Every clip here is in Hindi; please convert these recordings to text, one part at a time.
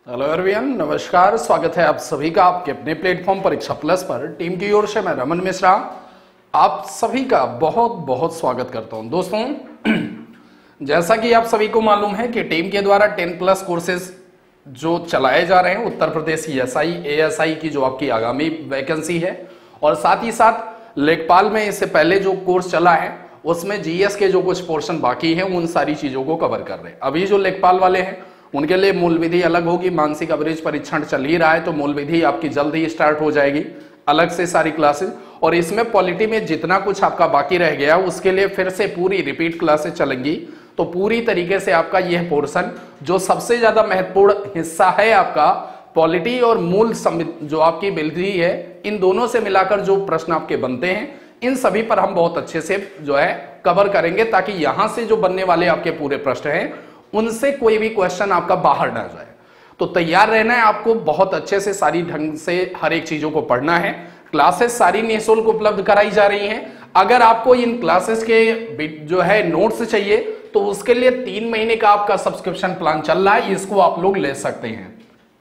हेलो एवरीवन, नमस्कार। स्वागत है आप सभी का आपके अपने प्लेटफॉर्म परीक्षा प्लस पर। टीम की ओर से मैं रमन मिश्रा आप सभी का बहुत बहुत स्वागत करता हूं। दोस्तों, जैसा कि आप सभी को मालूम है कि टीम के द्वारा 10+ कोर्सेज जो चलाए जा रहे हैं उत्तर प्रदेश एसआई एएसआई की जो आपकी आगामी वैकेंसी है, और साथ ही साथ लेखपाल में इससे पहले जो कोर्स चला है उसमें जीएस के जो कुछ पोर्शन बाकी है उन सारी चीजों को कवर कर रहे हैं। अभी जो लेखपाल वाले हैं उनके लिए मूल विधि अलग होगी। मानसिक अवरेज परीक्षण चल ही रहा है तो मूल विधि आपकी जल्द ही स्टार्ट हो जाएगी, अलग से सारी क्लासेस। और इसमें पॉलिटी में जितना कुछ आपका बाकी रह गया उसके लिए फिर से पूरी रिपीट क्लासेस चलेंगी। तो पूरी तरीके से आपका यह पोर्शन जो सबसे ज्यादा महत्वपूर्ण हिस्सा है आपका पॉलिटी और मूल जो आपकी विधि है, इन दोनों से मिलाकर जो प्रश्न आपके बनते हैं इन सभी पर हम बहुत अच्छे से जो है कवर करेंगे, ताकि यहां से जो बनने वाले आपके पूरे प्रश्न हैं उनसे कोई भी क्वेश्चन आपका बाहर ना जाए। तो तैयार रहना है आपको, बहुत अच्छे से सारी ढंग से हर एक चीजों को पढ़ना है। क्लासेस सारी निःशुल्क उपलब्ध कराई जा रही हैं। अगर आपको इन क्लासेस के जो है नोट्स चाहिए तो उसके लिए 3 महीने का आपका सब्सक्रिप्शन प्लान चल रहा है, इसको आप लोग ले सकते हैं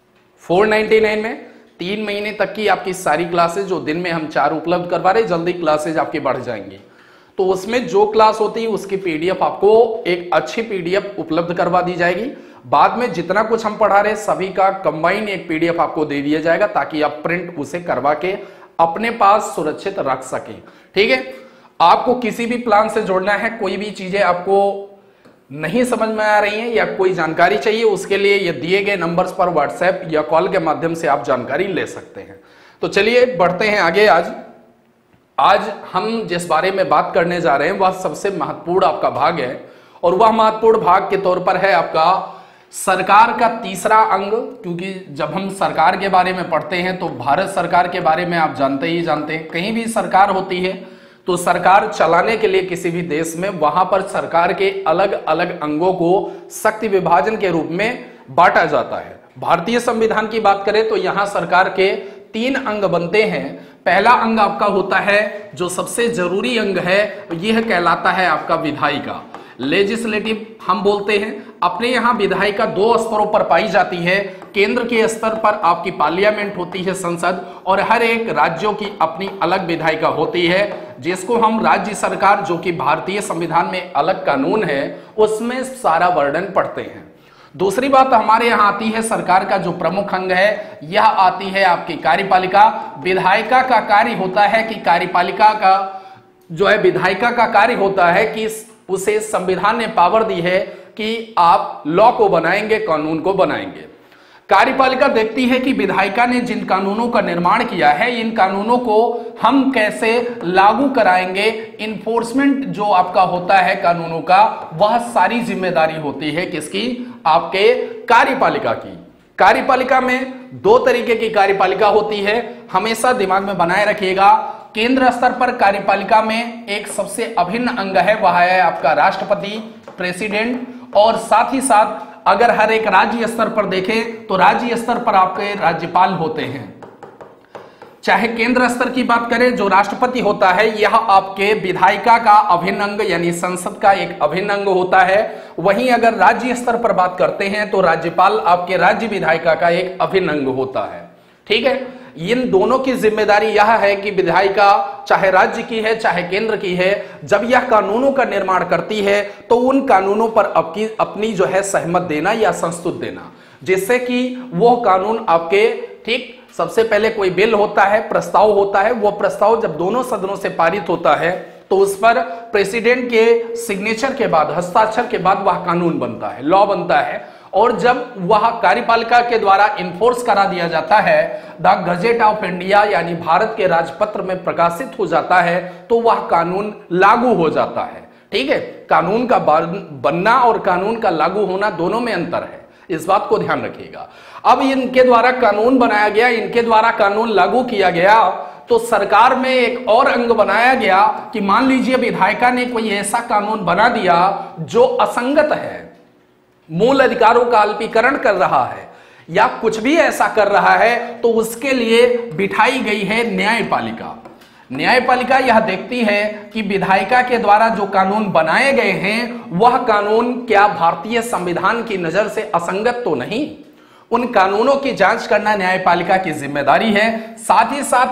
499 में। 3 महीने तक की आपकी सारी क्लासेस जो दिन में हम 4 उपलब्ध करवा रहे, जल्दी क्लासेस आपकी बढ़ जाएंगी। तो उसमें जो क्लास होती है उसकी पीडीएफ आपको एक अच्छी पीडीएफ उपलब्ध करवा दी जाएगी। बाद में जितना कुछ हम पढ़ा रहे सभी का कंबाइन एक पीडीएफ आपको दे दिया जाएगा, ताकि आप प्रिंट उसे करवा के अपने पास सुरक्षित रख सके। ठीक है, आपको किसी भी प्लान से जोड़ना है, कोई भी चीजें आपको नहीं समझ में आ रही हैं या कोई जानकारी चाहिए, उसके लिए ये दिए गए नंबर्स पर व्हाट्सएप या कॉल के माध्यम से आप जानकारी ले सकते हैं। तो चलिए बढ़ते हैं आगे। आज हम जिस बारे में बात करने जा रहे हैं वह सबसे महत्वपूर्ण आपका भाग है, और वह महत्वपूर्ण भाग के तौर पर है आपका सरकार का तीसरा अंग। क्योंकि जब हम सरकार के बारे में पढ़ते हैं तो भारत सरकार के बारे में आप जानते ही जानते हैं। कहीं भी सरकार होती है तो सरकार चलाने के लिए किसी भी देश में वहां पर सरकार के अलग अलग अंगों को शक्ति विभाजन के रूप में बांटा जाता है। भारतीय संविधान की बात करें तो यहां सरकार के 3 अंग बनते हैं। पहला अंग आपका होता है जो सबसे जरूरी अंग है, यह कहलाता है आपका विधायिका, लेजिस्लेटिव हम बोलते हैं। अपने यहाँ विधायिका 2 स्तरों पर पाई जाती है। केंद्र के स्तर पर आपकी पार्लियामेंट होती है, संसद, और हर एक राज्यों की अपनी अलग विधायिका होती है, जिसको हम राज्य सरकार, जो कि भारतीय संविधान में अलग कानून है, उसमें सारा वर्णन पढ़ते हैं। दूसरी बात हमारे यहाँ आती है सरकार का जो प्रमुख अंग है, यह आती है आपकी कार्यपालिका। विधायिका का कार्य होता है कि कार्यपालिका का जो है विधायिका का कार्य होता है कि उसे संविधान ने पावर दी है कि आप लॉ को बनाएंगे, कानून को बनाएंगे। कार्यपालिका देखती है कि विधायिका ने जिन कानूनों का निर्माण किया है इन कानूनों को हम कैसे लागू कराएंगे। इन्फोर्समेंट जो आपका होता है कानूनों का, वह सारी जिम्मेदारी होती है किसकी? आपके कार्यपालिका की। कार्यपालिका में 2 तरीके की कार्यपालिका होती है, हमेशा दिमाग में बनाए रखिएगा। केंद्र स्तर पर कार्यपालिका में एक सबसे अभिन्न अंग है, वह है आपका राष्ट्रपति, प्रेसिडेंट। और साथ ही साथ अगर हर एक राज्य स्तर पर देखें तो राज्य स्तर पर आपके राज्यपाल होते हैं। चाहे केंद्र स्तर की बात करें, जो राष्ट्रपति होता है यह आपके विधायिका का अभिन्न अंग यानी संसद का एक अभिन्न अंग होता है। वहीं अगर राज्य स्तर पर बात करते हैं तो राज्यपाल आपके राज्य विधायिका का एक अभिन्न अंग होता है। ठीक है, इन दोनों की जिम्मेदारी यह है कि विधायिका चाहे राज्य की है चाहे केंद्र की है, जब यह कानूनों का निर्माण करती है तो उन कानूनों पर अपनी जो है सहमत देना या संस्तुत देना, जिससे कि वो कानून आपके ठीक सबसे पहले कोई बिल होता है, प्रस्ताव होता है, वो प्रस्ताव जब दोनों सदनों से पारित होता है तो उस पर प्रेसिडेंट के सिग्नेचर के बाद, हस्ताक्षर के बाद वह कानून बनता है, लॉ बनता है। और जब वह कार्यपालिका के द्वारा इन्फोर्स करा दिया जाता है, द गजेट ऑफ इंडिया यानी भारत के राजपत्र में प्रकाशित हो जाता है, तो वह कानून लागू हो जाता है। ठीक है, कानून का बनना और कानून का लागू होना दोनों में अंतर है, इस बात को ध्यान रखिएगा। अब इनके द्वारा कानून बनाया गया, इनके द्वारा कानून लागू किया गया, तो सरकार में एक और अंग बनाया गया कि मान लीजिए विधायिका ने कोई ऐसा कानून बना दिया जो असंगत है, मूल अधिकारों का अल्पीकरण कर रहा है या कुछ भी ऐसा कर रहा है, तो उसके लिए बिठाई गई है न्यायपालिका। न्यायपालिका यह देखती है कि विधायिका के द्वारा जो कानून बनाए गए हैं वह कानून क्या भारतीय संविधान की नजर से असंगत तो नहीं, उन कानूनों की जांच करना न्यायपालिका की जिम्मेदारी है। साथ ही साथ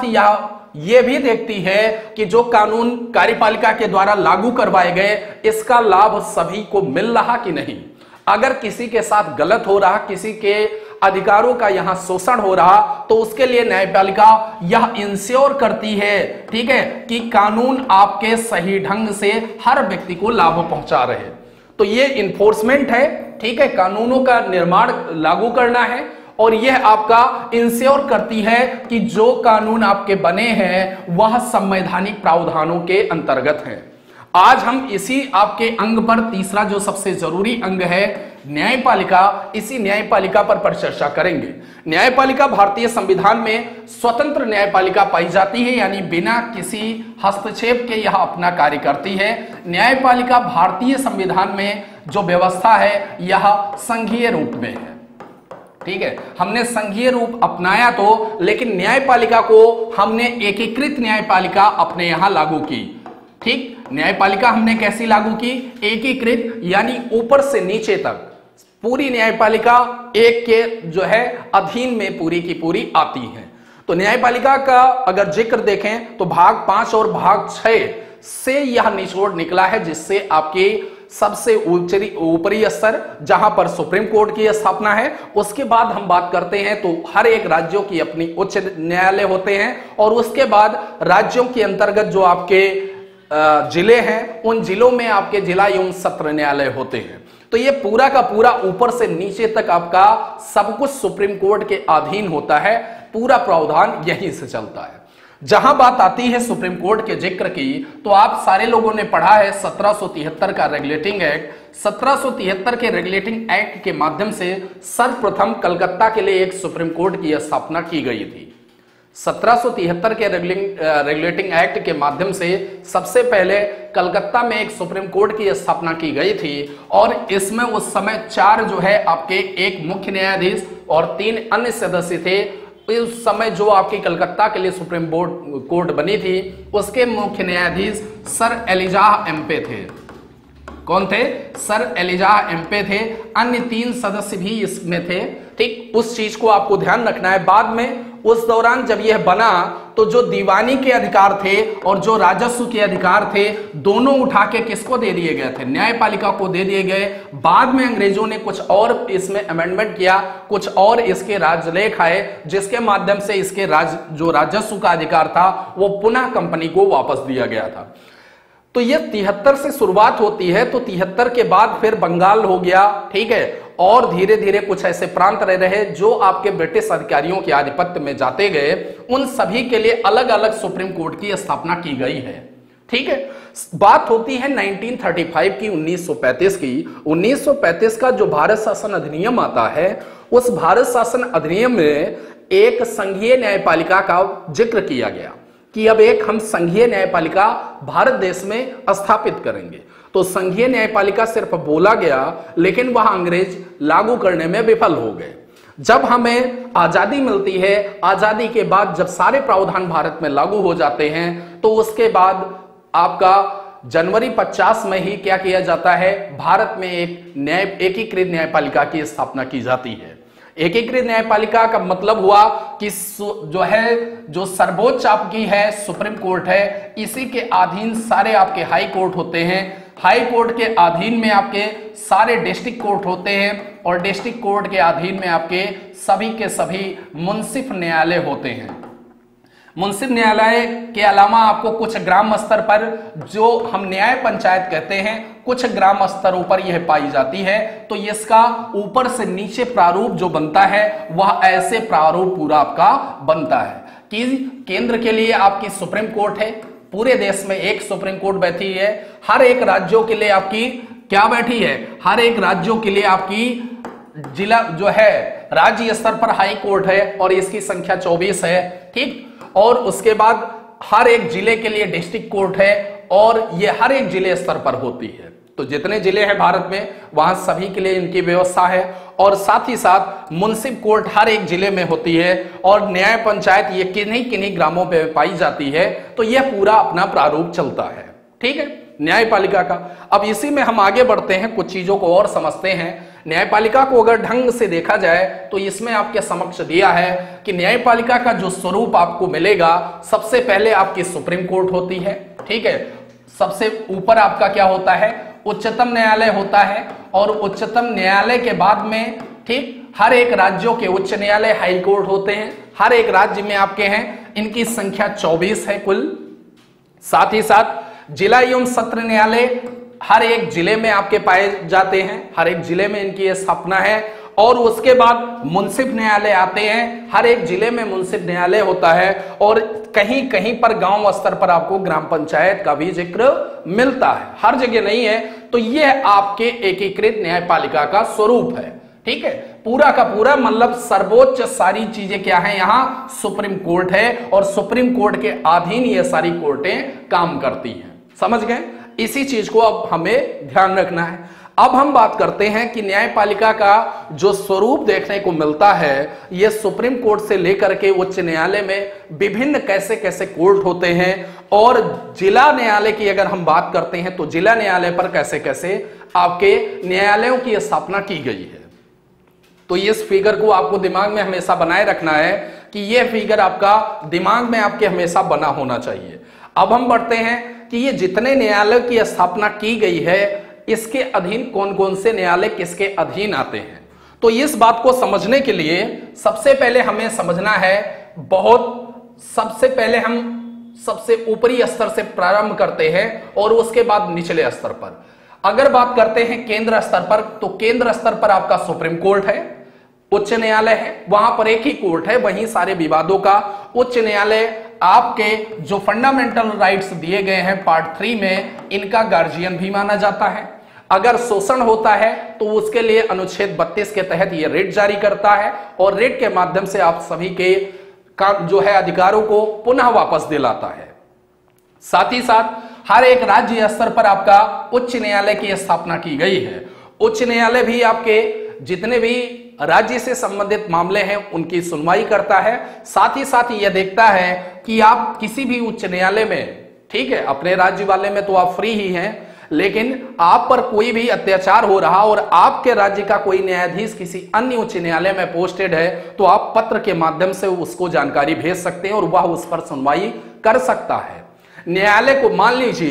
ये भी देखती है कि जो कानून कार्यपालिका के द्वारा लागू करवाए गए इसका लाभ सभी को मिल रहा कि नहीं। अगर किसी के साथ गलत हो रहा, किसी के अधिकारों का यहां शोषण हो रहा, तो उसके लिए न्यायपालिका यह इंश्योर करती है, ठीक है, कि कानून आपके सही ढंग से हर व्यक्ति को लाभ पहुंचा रहे। तो ये इन्फोर्समेंट है, ठीक है, कानूनों का निर्माण लागू करना है और यह आपका इंश्योर करती है कि जो कानून आपके बने हैं वह संवैधानिक प्रावधानों के अंतर्गत हैं। आज हम इसी आपके अंग पर, तीसरा जो सबसे जरूरी अंग है न्यायपालिका, इसी न्यायपालिका पर चर्चा करेंगे। न्यायपालिका भारतीय संविधान में स्वतंत्र न्यायपालिका पाई जाती है, यानी बिना किसी हस्तक्षेप के यह अपना कार्य करती है। न्यायपालिका भारतीय संविधान में जो व्यवस्था है यह संघीय रूप में है, ठीक है। हमने संघीय रूप अपनाया तो, लेकिन न्यायपालिका को हमने एकीकृत न्यायपालिका अपने यहां लागू की, ठीक। न्यायपालिका हमने कैसी लागू की? एकीकृत, यानी ऊपर से नीचे तक पूरी न्यायपालिका एक के जो है अधीन में पूरी की पूरी आती है। तो न्यायपालिका का अगर जिक्र देखें तो भाग 5 और भाग 6 से यह निचोड़ निकला है, जिससे आपके सबसे ऊपरी स्तर जहां पर सुप्रीम कोर्ट की स्थापना है, उसके बाद हम बात करते हैं तो हर एक राज्यों की अपनी उच्च न्यायालय होते हैं, और उसके बाद राज्यों के अंतर्गत जो आपके जिले हैं उन जिलों में आपके जिला एवं सत्र न्यायालय होते हैं। तो ये पूरा का पूरा ऊपर से नीचे तक आपका सब कुछ सुप्रीम कोर्ट के अधीन होता है, पूरा प्रावधान यहीं से चलता है। जहां बात आती है सुप्रीम कोर्ट के जिक्र की, तो आप सारे लोगों ने पढ़ा है 1773 का रेगुलेटिंग एक्ट। 1773 के रेगुलेटिंग एक्ट के माध्यम से सर्वप्रथम कलकत्ता के लिए एक सुप्रीम कोर्ट की स्थापना की गई थी। 1773 के रेगुलेटिंग एक्ट के माध्यम से सबसे पहले कलकत्ता में एक सुप्रीम कोर्ट की स्थापना की गई थी, और इसमें उस समय 4 जो है आपके, एक मुख्य न्यायाधीश और 3 अन्य सदस्य थे। उस समय जो आपकी कलकत्ता के लिए सुप्रीम कोर्ट बनी थी उसके मुख्य न्यायाधीश सर एलिजाह एम्पे थे। कौन थे? सर एलिजाह एम्पे थे। अन्य 3 सदस्य भी इसमें थे, ठीक। उस चीज को आपको ध्यान रखना है। बाद में उस दौरान जब यह बना तो जो दीवानी के अधिकार थे और जो राजस्व के अधिकार थे, दोनों उठा के किसको दे दिए गए थे? न्यायपालिका को दे दिए गए। बाद में अंग्रेजों ने कुछ और इसमें अमेंडमेंट किया, कुछ और इसके राजलेख आए, जिसके माध्यम से इसके जो राजस्व का अधिकार था वो पुनः कंपनी को वापस दिया गया था। तो ये 73 से शुरुआत होती है, तो 73 के बाद फिर बंगाल हो गया, ठीक है, और धीरे धीरे कुछ ऐसे प्रांत रहे जो आपके ब्रिटिश अधिकारियों के आधिपत्य में जाते गए। उन सभी के लिए अलग अलग सुप्रीम कोर्ट की स्थापना की गई है, ठीक है। बात होती है 1935 की, 1935 की। 1935 का जो भारत शासन अधिनियम आता है, उस भारत शासन अधिनियम में एक संघीय न्यायपालिका का जिक्र किया गया कि अब एक हम संघीय न्यायपालिका भारत देश में स्थापित करेंगे। तो संघीय न्यायपालिका सिर्फ बोला गया, लेकिन वह अंग्रेज लागू करने में विफल हो गए। जब हमें आजादी मिलती है, आजादी के बाद जब सारे प्रावधान भारत में लागू हो जाते हैं, तो उसके बाद आपका जनवरी 50 में ही क्या किया जाता है? भारत में एक एकीकृत न्यायपालिका की स्थापना की जाती है। एकीकृत न्यायपालिका का मतलब हुआ कि जो सर्वोच्च आपकी है सुप्रीम कोर्ट है, इसी के अधीन सारे आपके हाई कोर्ट होते हैं। हाई कोर्ट के अधीन में आपके सारे डिस्ट्रिक्ट कोर्ट होते हैं, और डिस्ट्रिक्ट कोर्ट के अधीन में आपके सभी के सभी मुंसिफ न्यायालय होते हैं। मुंसिफ न्यायालय के अलावा आपको कुछ ग्राम स्तर पर, जो हम न्याय पंचायत कहते हैं, कुछ ग्राम स्तरों पर यह पाई जाती है। तो इसका ऊपर से नीचे प्रारूप जो बनता है वह ऐसे प्रारूप पूरा आपका बनता है कि केंद्र के लिए आपकी सुप्रीम कोर्ट है, पूरे देश में एक सुप्रीम कोर्ट बैठी है। हर एक राज्यों के लिए आपकी क्या बैठी है? हर एक राज्यों के लिए आपकी जिला जो है राज्य स्तर पर हाई कोर्ट है, और इसकी संख्या 24 है, ठीक। और उसके बाद हर एक जिले के लिए डिस्ट्रिक्ट कोर्ट है, और ये हर एक जिले स्तर पर होती है। तो जितने जिले हैं भारत में वहां सभी के लिए इनकी व्यवस्था है, और साथ ही साथ मुंसिफ कोर्ट हर एक जिले में होती है, और न्याय पंचायत ये किन्हीं किन्हीं ग्रामों पे पाई जाती है। तो यह पूरा अपना प्रारूप चलता है, ठीक है, न्यायपालिका का। अब इसी में हम आगे बढ़ते हैं, कुछ चीजों को और समझते हैं। न्यायपालिका को अगर ढंग से देखा जाए तो इसमें आपके समक्ष दिया है कि न्यायपालिका का जो स्वरूप आपको मिलेगा, सबसे पहले आपकी सुप्रीम कोर्ट होती है, ठीक है। सबसे ऊपर आपका क्या होता है, उच्चतम न्यायालय होता है, और उच्चतम न्यायालय के बाद में, ठीक, हर एक राज्यों के उच्च न्यायालय हाई कोर्ट होते हैं। हर एक राज्य में आपके हैं, इनकी संख्या 24 है कुल। साथ ही साथ जिला एवं सत्र न्यायालय हर एक जिले में आपके पाए जाते हैं, हर एक जिले में इनकी स्थापना है। और उसके बाद मुंसिफ न्यायालय आते हैं, हर एक जिले में मुंसिफ न्यायालय होता है, और कहीं कहीं पर गांव स्तर पर आपको ग्राम पंचायत का भी जिक्र मिलता है, हर जगह नहीं है। तो यह आपके एकीकृत न्यायपालिका का स्वरूप है, ठीक है। पूरा का पूरा मतलब सर्वोच्च सारी चीजें क्या है, यहां सुप्रीम कोर्ट है, और सुप्रीम कोर्ट के अधीन ये सारी कोर्टें काम करती हैं। समझ गए? इसी चीज को अब हमें ध्यान रखना है। अब हम बात करते हैं कि न्यायपालिका का जो स्वरूप देखने को मिलता है, यह सुप्रीम कोर्ट से लेकर के उच्च न्यायालय में विभिन्न कैसे कैसे कोर्ट होते हैं, और जिला न्यायालय की अगर हम बात करते हैं तो जिला न्यायालय पर कैसे कैसे आपके न्यायालयों की स्थापना की गई है। तो इस फिगर को आपको दिमाग में हमेशा बनाए रखना है कि यह फिगर आपका दिमाग में आपके हमेशा बना होना चाहिए। अब हम बढ़ते हैं कि ये जितने न्यायालय की स्थापना की गई है, इसके अधीन कौन कौन से न्यायालय किसके अधीन आते हैं। तो इस बात को समझने के लिए सबसे पहले हमें समझना है, सबसे पहले हम सबसे ऊपरी स्तर से प्रारंभ करते हैं और उसके बाद निचले स्तर पर। अगर बात करते हैं केंद्र स्तर पर, तो केंद्र स्तर पर आपका सुप्रीम कोर्ट है, उच्च न्यायालय है, वहां पर एक ही कोर्ट है, वहीं सारे विवादों का उच्च न्यायालय आपके जो फंडामेंटल राइट्स दिए गए हैं पार्ट 3 में, इनका गार्जियन भी माना जाता है। अगर शोषण होता है तो उसके लिए अनुच्छेद 32 के तहत यह रिट जारी करता है, और रिट के माध्यम से आप सभी के जो है अधिकारों को पुनः वापस दिलाता है। साथ ही साथ हर एक राज्य स्तर पर आपका उच्च न्यायालय की स्थापना की गई है। उच्च न्यायालय भी आपके जितने भी राज्य से संबंधित मामले हैं उनकी सुनवाई करता है। साथ ही साथ यह देखता है कि आप किसी भी उच्च न्यायालय में, ठीक है, अपने राज्य वाले में तो आप फ्री ही हैं, लेकिन आप पर कोई भी अत्याचार हो रहा और आपके राज्य का कोई न्यायाधीश किसी अन्य उच्च न्यायालय में पोस्टेड है, तो आप पत्र के माध्यम से उसको जानकारी भेज सकते हैं और वह उस पर सुनवाई कर सकता है। न्यायालय को मान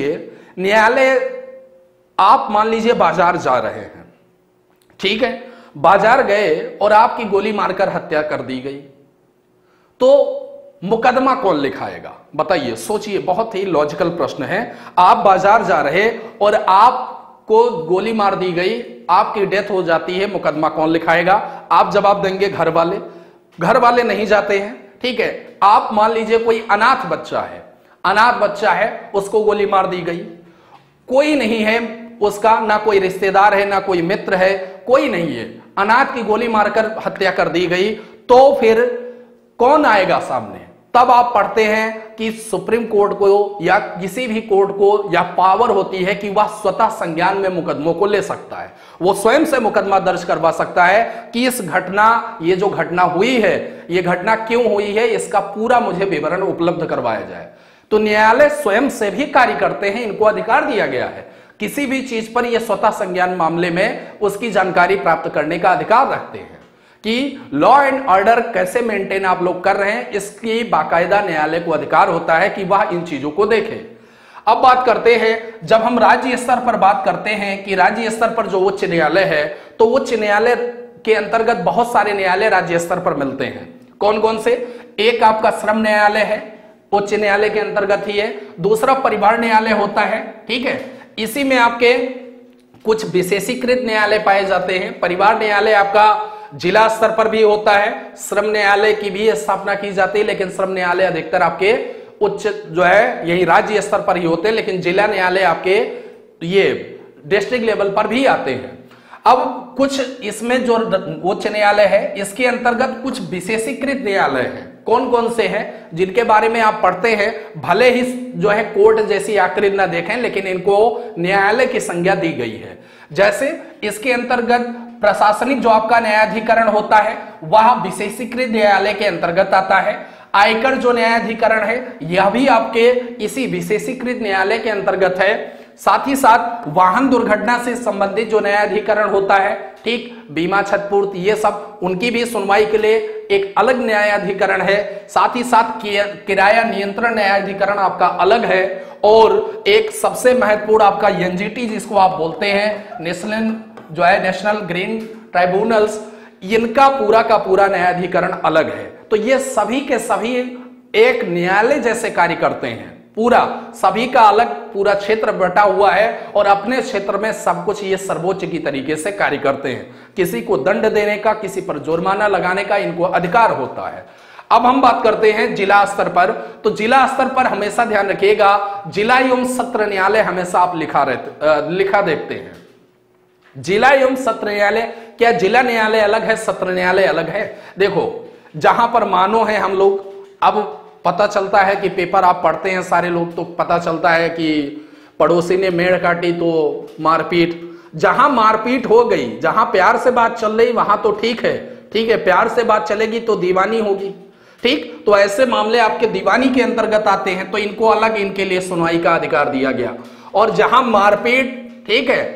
लीजिए बाजार जा रहे हैं, ठीक है, बाजार गए और आपकी गोली मारकर हत्या कर दी गई, तो मुकदमा कौन लिखाएगा? बताइए, सोचिए, बहुत ही लॉजिकल प्रश्न है। आप बाजार जा रहे और आपको गोली मार दी गई, आपकी डेथ हो जाती है, मुकदमा कौन लिखाएगा? आप जवाब देंगे घर वाले नहीं जाते हैं, ठीक है। आप मान लीजिए कोई अनाथ बच्चा है, उसको गोली मार दी गई, कोई नहीं है उसका, ना कोई रिश्तेदार है, ना कोई मित्र है, कोई नहीं है, अनाथ की गोली मारकर हत्या कर दी गई, तो फिर कौन आएगा सामने? तब आप पढ़ते हैं कि सुप्रीम कोर्ट को या किसी भी कोर्ट को या पावर होती है कि वह स्वतः संज्ञान में मुकदमों को ले सकता है, वो स्वयं से मुकदमा दर्ज करवा सकता है कि ये जो घटना हुई है, ये घटना क्यों हुई है, इसका पूरा मुझे विवरण उपलब्ध करवाया जाए। तो न्यायालय स्वयं से भी कार्य करते हैं, इनको अधिकार दिया गया है, किसी भी चीज पर यह स्वतः संज्ञान मामले में उसकी जानकारी प्राप्त करने का अधिकार रखते हैं कि लॉ एंड ऑर्डर कैसे मेंटेन आप लोग कर रहे हैं, इसकी बाकायदा न्यायालय को अधिकार होता है कि वह इन चीजों को देखे। अब बात करते हैं, जब हम राज्य स्तर पर बात करते हैं कि राज्य स्तर पर जो उच्च न्यायालय है, तो उच्च न्यायालय के अंतर्गत बहुत सारे न्यायालय राज्य स्तर पर मिलते हैं। कौन कौन से? एक आपका श्रम न्यायालय है, उच्च न्यायालय के अंतर्गत ही है। दूसरा परिवार न्यायालय होता है, ठीक है, इसी में आपके कुछ विशेषीकृत न्यायालय पाए जाते हैं। परिवार न्यायालय आपका जिला स्तर पर भी होता है, श्रम न्यायालय की भी स्थापना की जाती है, लेकिन श्रम न्यायालय अधिकतर आपके उच्च जो है यही राज्य स्तर पर ही होते हैं, लेकिन जिला न्यायालय आपके ये डिस्ट्रिक्ट लेवल पर भी आते हैं। अब कुछ इसमें जो उच्च न्यायालय है, इसके अंतर्गत कुछ विशेषीकृत न्यायालय हैं। कौन कौन से हैं जिनके बारे में आप पढ़ते हैं, भले ही जो है कोर्ट जैसी आकृति ना देखें, लेकिन इनको न्यायालय की संज्ञा दी गई है। जैसे इसके अंतर्गत प्रशासनिक जो आपका न्यायाधिकरण होता है, वह विशेषीकृत न्यायालय के अंतर्गत आता है। आयकर जो न्यायाधिकरण है, यह भी आपके इसी विशेषीकृत न्यायालय के अंतर्गत है। साथ ही साथ वाहन दुर्घटना से संबंधित जो न्यायाधिकरण होता है, ठीक, बीमा क्षतिपूर्ति, ये सब उनकी भी सुनवाई के लिए एक अलग न्यायाधिकरण है। साथ ही साथ किराया नियंत्रण न्यायाधिकरण आपका अलग है, और एक सबसे महत्वपूर्ण आपका एनजीटी जिसको आप बोलते हैं, नेशनल ग्रीन ट्राइब्यूनल्स, इनका पूरा का पूरा न्यायाधिकरण अलग है। तो ये सभी के सभी एक न्यायालय जैसे कार्य करते हैं, पूरा सभी का अलग पूरा क्षेत्र बटा हुआ है, और अपने क्षेत्र में सब कुछ ये सर्वोच्च की तरीके से कार्य करते हैं। किसी को दंड देने का, किसी पर जुर्माना लगाने का इनको अधिकार होता है। अब हम बात करते हैं जिला स्तर पर। तो जिला स्तर पर हमेशा ध्यान रखिएगा, जिला एवं सत्र न्यायालय हमेशा आप लिखा देखते हैं। जिला एवं सत्र न्यायालय, क्या जिला न्यायालय अलग है, सत्र न्यायालय अलग है? देखो, जहां पर मानो है हम लोग, अब पता चलता है कि पेपर आप पढ़ते हैं सारे लोग, तो पता चलता है कि पड़ोसी ने मेड़ काटी तो मारपीट। जहां मारपीट हो गई, जहां प्यार से बात चल रही, वहां तो ठीक है, प्यार से बात चलेगी तो दीवानी होगी, ठीक। तो ऐसे मामले आपके दीवानी के अंतर्गत आते हैं, तो इनको अलग इनके लिए सुनवाई का अधिकार दिया गया। और जहां मारपीट, ठीक है,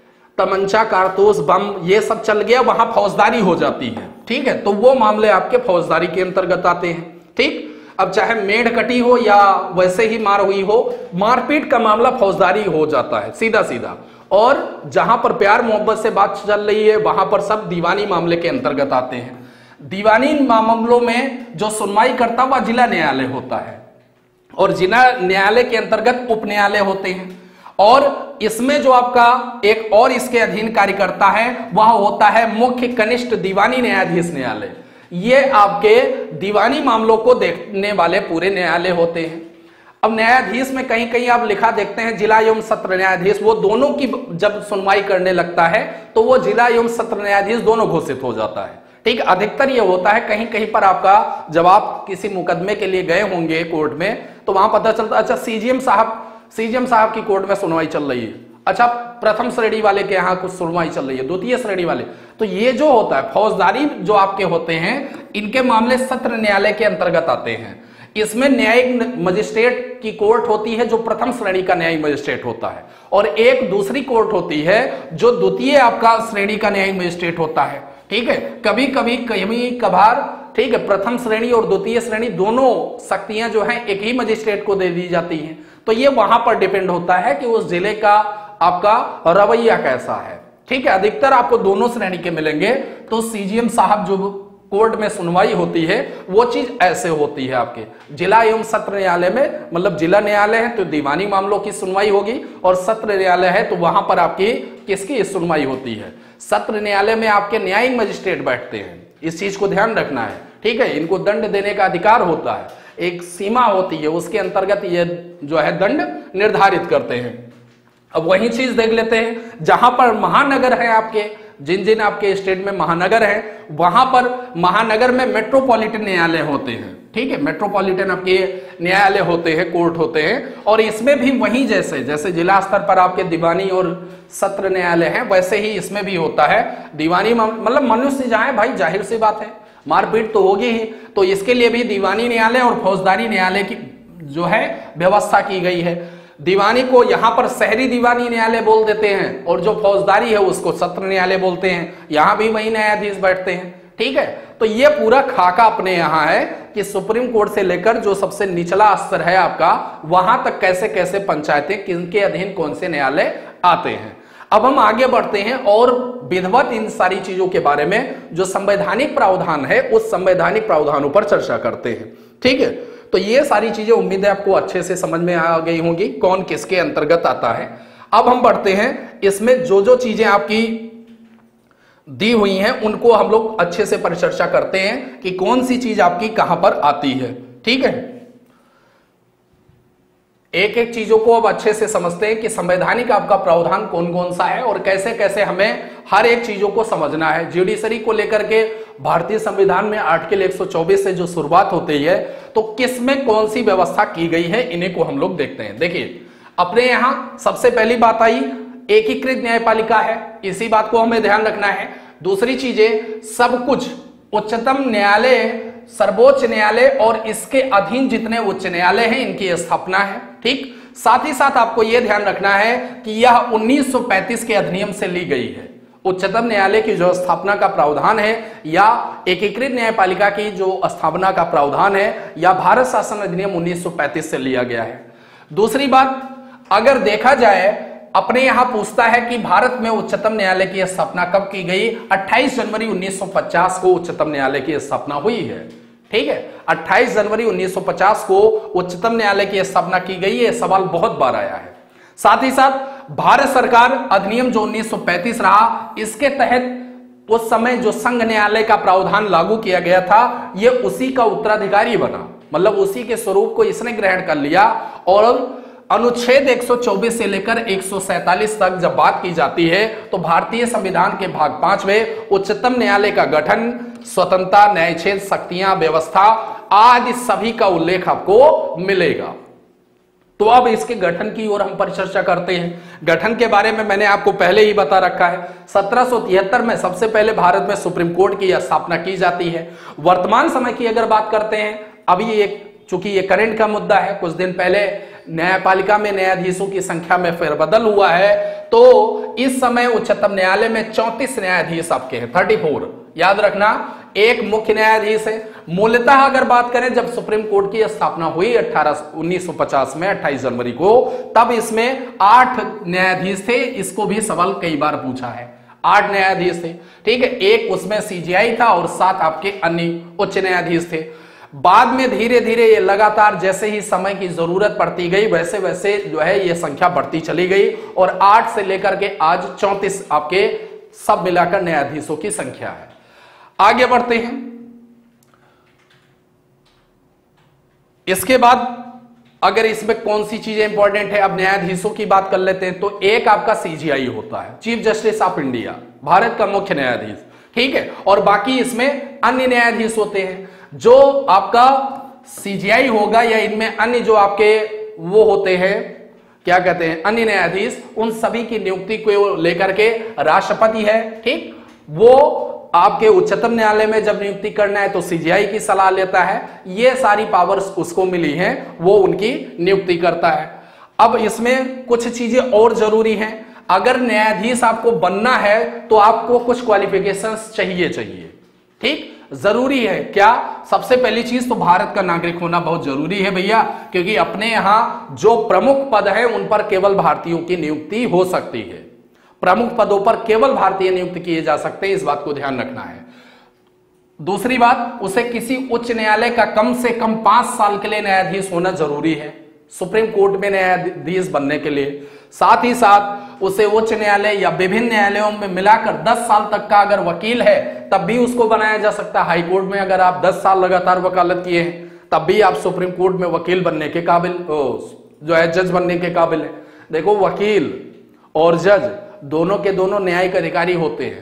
तमंचा, कारतूस, बम, ये सब चल गया, वहां फौजदारी हो जाती है, ठीक है, तो वो मामले आपके फौजदारी के अंतर्गत आते हैं, ठीक। अब चाहे मेड़ कटी हो या वैसे ही मार हुई हो, मारपीट का मामला फौजदारी हो जाता है सीधा सीधा। और जहां पर प्यार मोहब्बत से बात चल रही है, वहां पर सब दीवानी मामले के अंतर्गत आते हैं। दीवानी मामलों में जो सुनवाई करता वह जिला न्यायालय होता है, और जिला न्यायालय के अंतर्गत उप न्यायालय होते हैं। और इसमें जो आपका एक और इसके अधीन कार्य करता है वह होता है मुख्य कनिष्ठ दीवानी न्यायाधीश न्यायालय। ये आपके दीवानी मामलों को देखने वाले पूरे न्यायालय होते हैं। अब न्यायाधीश में कहीं कहीं आप लिखा देखते हैं जिला एवं सत्र न्यायाधीश, वो दोनों की जब सुनवाई करने लगता है तो वो जिला एवं सत्र न्यायाधीश दोनों घोषित हो जाता है, ठीक। अधिकतर ये होता है, कहीं कहीं पर आपका जब आप किसी मुकदमे के लिए गए होंगे कोर्ट में, तो वहां पता चलता, अच्छा सीजीएम साहब की कोर्ट में सुनवाई चल रही है, अच्छा प्रथम श्रेणी वाले के यहाँ कुछ सुनवाई चल रही है, द्वितीय श्रेणी वाले। तो ये जो होता है फौजदारी जो आपके होते हैं, इनके मामले सत्र न्यायालय के अंतर्गत आते हैं। इसमें न्यायिक मजिस्ट्रेट की कोर्ट होती है जो प्रथम श्रेणी का न्यायिक मजिस्ट्रेट होता है, और एक दूसरी कोर्ट होती है जो द्वितीय आपका श्रेणी का न्यायिक मजिस्ट्रेट होता है, ठीक है। कभी कभार, ठीक है, प्रथम श्रेणी और द्वितीय श्रेणी दोनों शक्तियां जो हैं एक ही मजिस्ट्रेट को दे दी जाती हैं। तो ये वहां पर डिपेंड होता है कि उस जिले का आपका रवैया कैसा है, ठीक है। अधिकतर आपको दोनों श्रेणी के मिलेंगे। तो सीजीएम साहब जो कोर्ट में सुनवाई होती है वो चीज ऐसे होती है आपके जिला एवं सत्र न्यायालय में, मतलब जिला न्यायालय है तो दीवानी मामलों की सुनवाई होगी, और सत्र न्यायालय है तो वहां पर आपकी किसकी सुनवाई होती है। सत्र न्यायालय में आपके न्यायिक मजिस्ट्रेट बैठते हैं, इस चीज को ध्यान रखना है, ठीक है। इनको दंड देने का अधिकार होता है, एक सीमा होती है, उसके अंतर्गत ये जो है दंड निर्धारित करते हैं। अब वही चीज देख लेते हैं, जहां पर महानगर है आपके, जिन जिन आपके स्टेट में महानगर है, वहां पर महानगर में मेट्रोपॉलिटन न्यायालय होते हैं, ठीक है। मेट्रोपॉलिटन आपके न्यायालय होते हैं, कोर्ट होते हैं, और इसमें भी वही जैसे जिला स्तर पर आपके दीवानी और सत्र न्यायालय है, वैसे ही इसमें भी होता है दीवानी, मतलब मनुष्य जाए भाई, जाहिर सी बात है मारपीट तो होगी ही, तो इसके लिए भी दीवानी न्यायालय और फौजदारी न्यायालय की जो है व्यवस्था की गई है। दीवानी को यहां पर शहरी दीवानी न्यायालय बोल देते हैं, और जो फौजदारी है उसको सत्र न्यायालय बोलते हैं। यहां भी वही न्यायाधीश बैठते हैं, ठीक है। तो ये पूरा खाका अपने यहां है कि सुप्रीम कोर्ट से लेकर जो सबसे निचला स्तर है आपका, वहां तक कैसे कैसे पंचायतें, किनके अधीन कौन से न्यायालय आते हैं। अब हम आगे बढ़ते हैं और विधिवत इन सारी चीजों के बारे में जो संवैधानिक प्रावधान है उस संवैधानिक प्रावधानों पर चर्चा करते हैं, ठीक है। तो ये सारी चीजें उम्मीद है आपको अच्छे से समझ में आ गई होंगी, कौन किसके अंतर्गत आता है। अब हम बढ़ते हैं, इसमें जो जो चीजें आपकी दी हुई हैं उनको हम लोग अच्छे से परिचर्चा करते हैं कि कौन सी चीज आपकी कहां पर आती है, ठीक है। एक एक चीजों को अब अच्छे से समझते हैं कि संवैधानिक आपका प्रावधान कौन कौन सा है और कैसे कैसे हमें हर एक चीजों को समझना है। जुडिशरी को लेकर के भारतीय संविधान में आर्टिकल 124 से जो शुरुआत होती है, तो किसमें कौन सी व्यवस्था की गई है, इन्हीं को हम लोग देखते हैं। देखिए, अपने यहां सबसे पहली बात आई एकीकृत न्यायपालिका है, इसी बात को हमें ध्यान रखना है। दूसरी चीजें सब कुछ उच्चतम न्यायालय, सर्वोच्च न्यायालय और इसके अधीन जितने उच्च न्यायालय हैं इनकी स्थापना है, ठीक। साथ ही साथ आपको यह ध्यान रखना है कि यह 1935 के अधिनियम से ली गई है। उच्चतम न्यायालय की जो स्थापना का प्रावधान है या एकीकृत न्यायपालिका की जो स्थापना का प्रावधान है या भारत शासन अधिनियम 1935 से लिया गया है। दूसरी बात, अगर देखा जाए अपने यहां पूछता है कि भारत में उच्चतम न्यायालय की स्थापना कब की गई, 28 जनवरी 1950 को उच्चतम न्यायालय की स्थापना हुई है। ठीक है, 28 जनवरी 1950 को उच्चतम न्यायालय की स्थापना की गई है। सवाल बहुत बार आया है। साथ ही साथ भारत सरकार अधिनियम जो 1935 रहा, इसके तहत उस समय जो संघ न्यायालय का प्रावधान लागू किया गया था, यह उसी का उत्तराधिकारी बना, मतलब उसी के स्वरूप को इसने ग्रहण कर लिया। और अनुच्छेद 124 से लेकर 147 तक जब बात की जाती है तो भारतीय संविधान के भाग 5 में उच्चतम न्यायालय का गठन, स्वतंत्रता, न्यायच्छेद शक्तियां, व्यवस्था आदि सभी का उल्लेख आपको मिलेगा। तो अब इसके गठन की ओर हम परिचर्चा करते हैं। गठन के बारे में मैंने आपको पहले ही बता रखा है। 1773 में सबसे पहले भारत में सुप्रीम कोर्ट की स्थापना की जाती है। वर्तमान समय की अगर बात करते हैं, अभी एक चूंकि ये करंट का मुद्दा है, कुछ दिन पहले न्यायपालिका में न्यायाधीशों की संख्या में फेरबदल हुआ है, तो इस समय उच्चतम न्यायालय में 34 न्यायाधीश आपके हैं, 34। याद रखना, एक मुख्य न्यायाधीश है। मूलतः अगर बात करें, जब सुप्रीम कोर्ट की स्थापना हुई 1950 में 28 जनवरी को, तब इसमें 8 न्यायाधीश थे। इसको भी सवाल कई बार पूछा है, 8 न्यायाधीश थे। ठीक है, एक उसमें सीजीआई था और 7 आपके अन्य उच्च न्यायाधीश थे। बाद में धीरे धीरे ये लगातार जैसे ही समय की जरूरत पड़ती गई, वैसे वैसे जो है ये संख्या बढ़ती चली गई और 8 से लेकर के आज 34 आपके सब मिलाकर न्यायाधीशों की संख्या है। आगे बढ़ते हैं। इसके बाद अगर इसमें कौन सी चीजें इंपॉर्टेंट है, अब न्यायाधीशों की बात कर लेते हैं। तो एक आपका सीजीआई होता है, chief justice of India, Bharat का मुख्य न्यायाधीश। ठीक है, और बाकी इसमें अन्य न्यायाधीश होते हैं। जो आपका सीजीआई होगा या इनमें अन्य जो आपके वो होते हैं, क्या कहते हैं, अन्य न्यायाधीश, उन सभी की नियुक्ति को लेकर के राष्ट्रपति है। ठीक, वो आपके उच्चतम न्यायालय में जब नियुक्ति करना है तो सीजीआई की सलाह लेता है। ये सारी पावर्स उसको मिली हैं, वो उनकी नियुक्ति करता है। अब इसमें कुछ चीजें और जरूरी हैं। अगर न्यायाधीश आपको बनना है तो आपको कुछ क्वालिफिकेशंस चाहिए। ठीक, जरूरी है। क्या? सबसे पहली चीज तो भारत का नागरिक होना बहुत जरूरी है भैया, क्योंकि अपने यहां जो प्रमुख पद है उन पर केवल भारतीयों की नियुक्ति हो सकती है। प्रमुख पदों पर केवल भारतीय नियुक्त किए जा सकते हैं, इस बात को ध्यान रखना है। दूसरी बात, उसे किसी उच्च न्यायालय का कम से कम 5 साल के लिए न्यायाधीश होना जरूरी है सुप्रीम कोर्ट में न्यायाधीश बनने के लिए। साथ ही साथ उसे उच्च न्यायालय या विभिन्न न्यायालयों में मिलाकर 10 साल तक का अगर वकील है तब भी उसको बनाया जा सकता है। हाई कोर्ट में अगर आप 10 साल लगातार वकालत किए हैं तब भी आप सुप्रीम कोर्ट में वकील बनने के काबिल, जो है जज बनने के काबिल है। देखो, वकील और जज दोनों के दोनों न्यायिक अधिकारी होते हैं।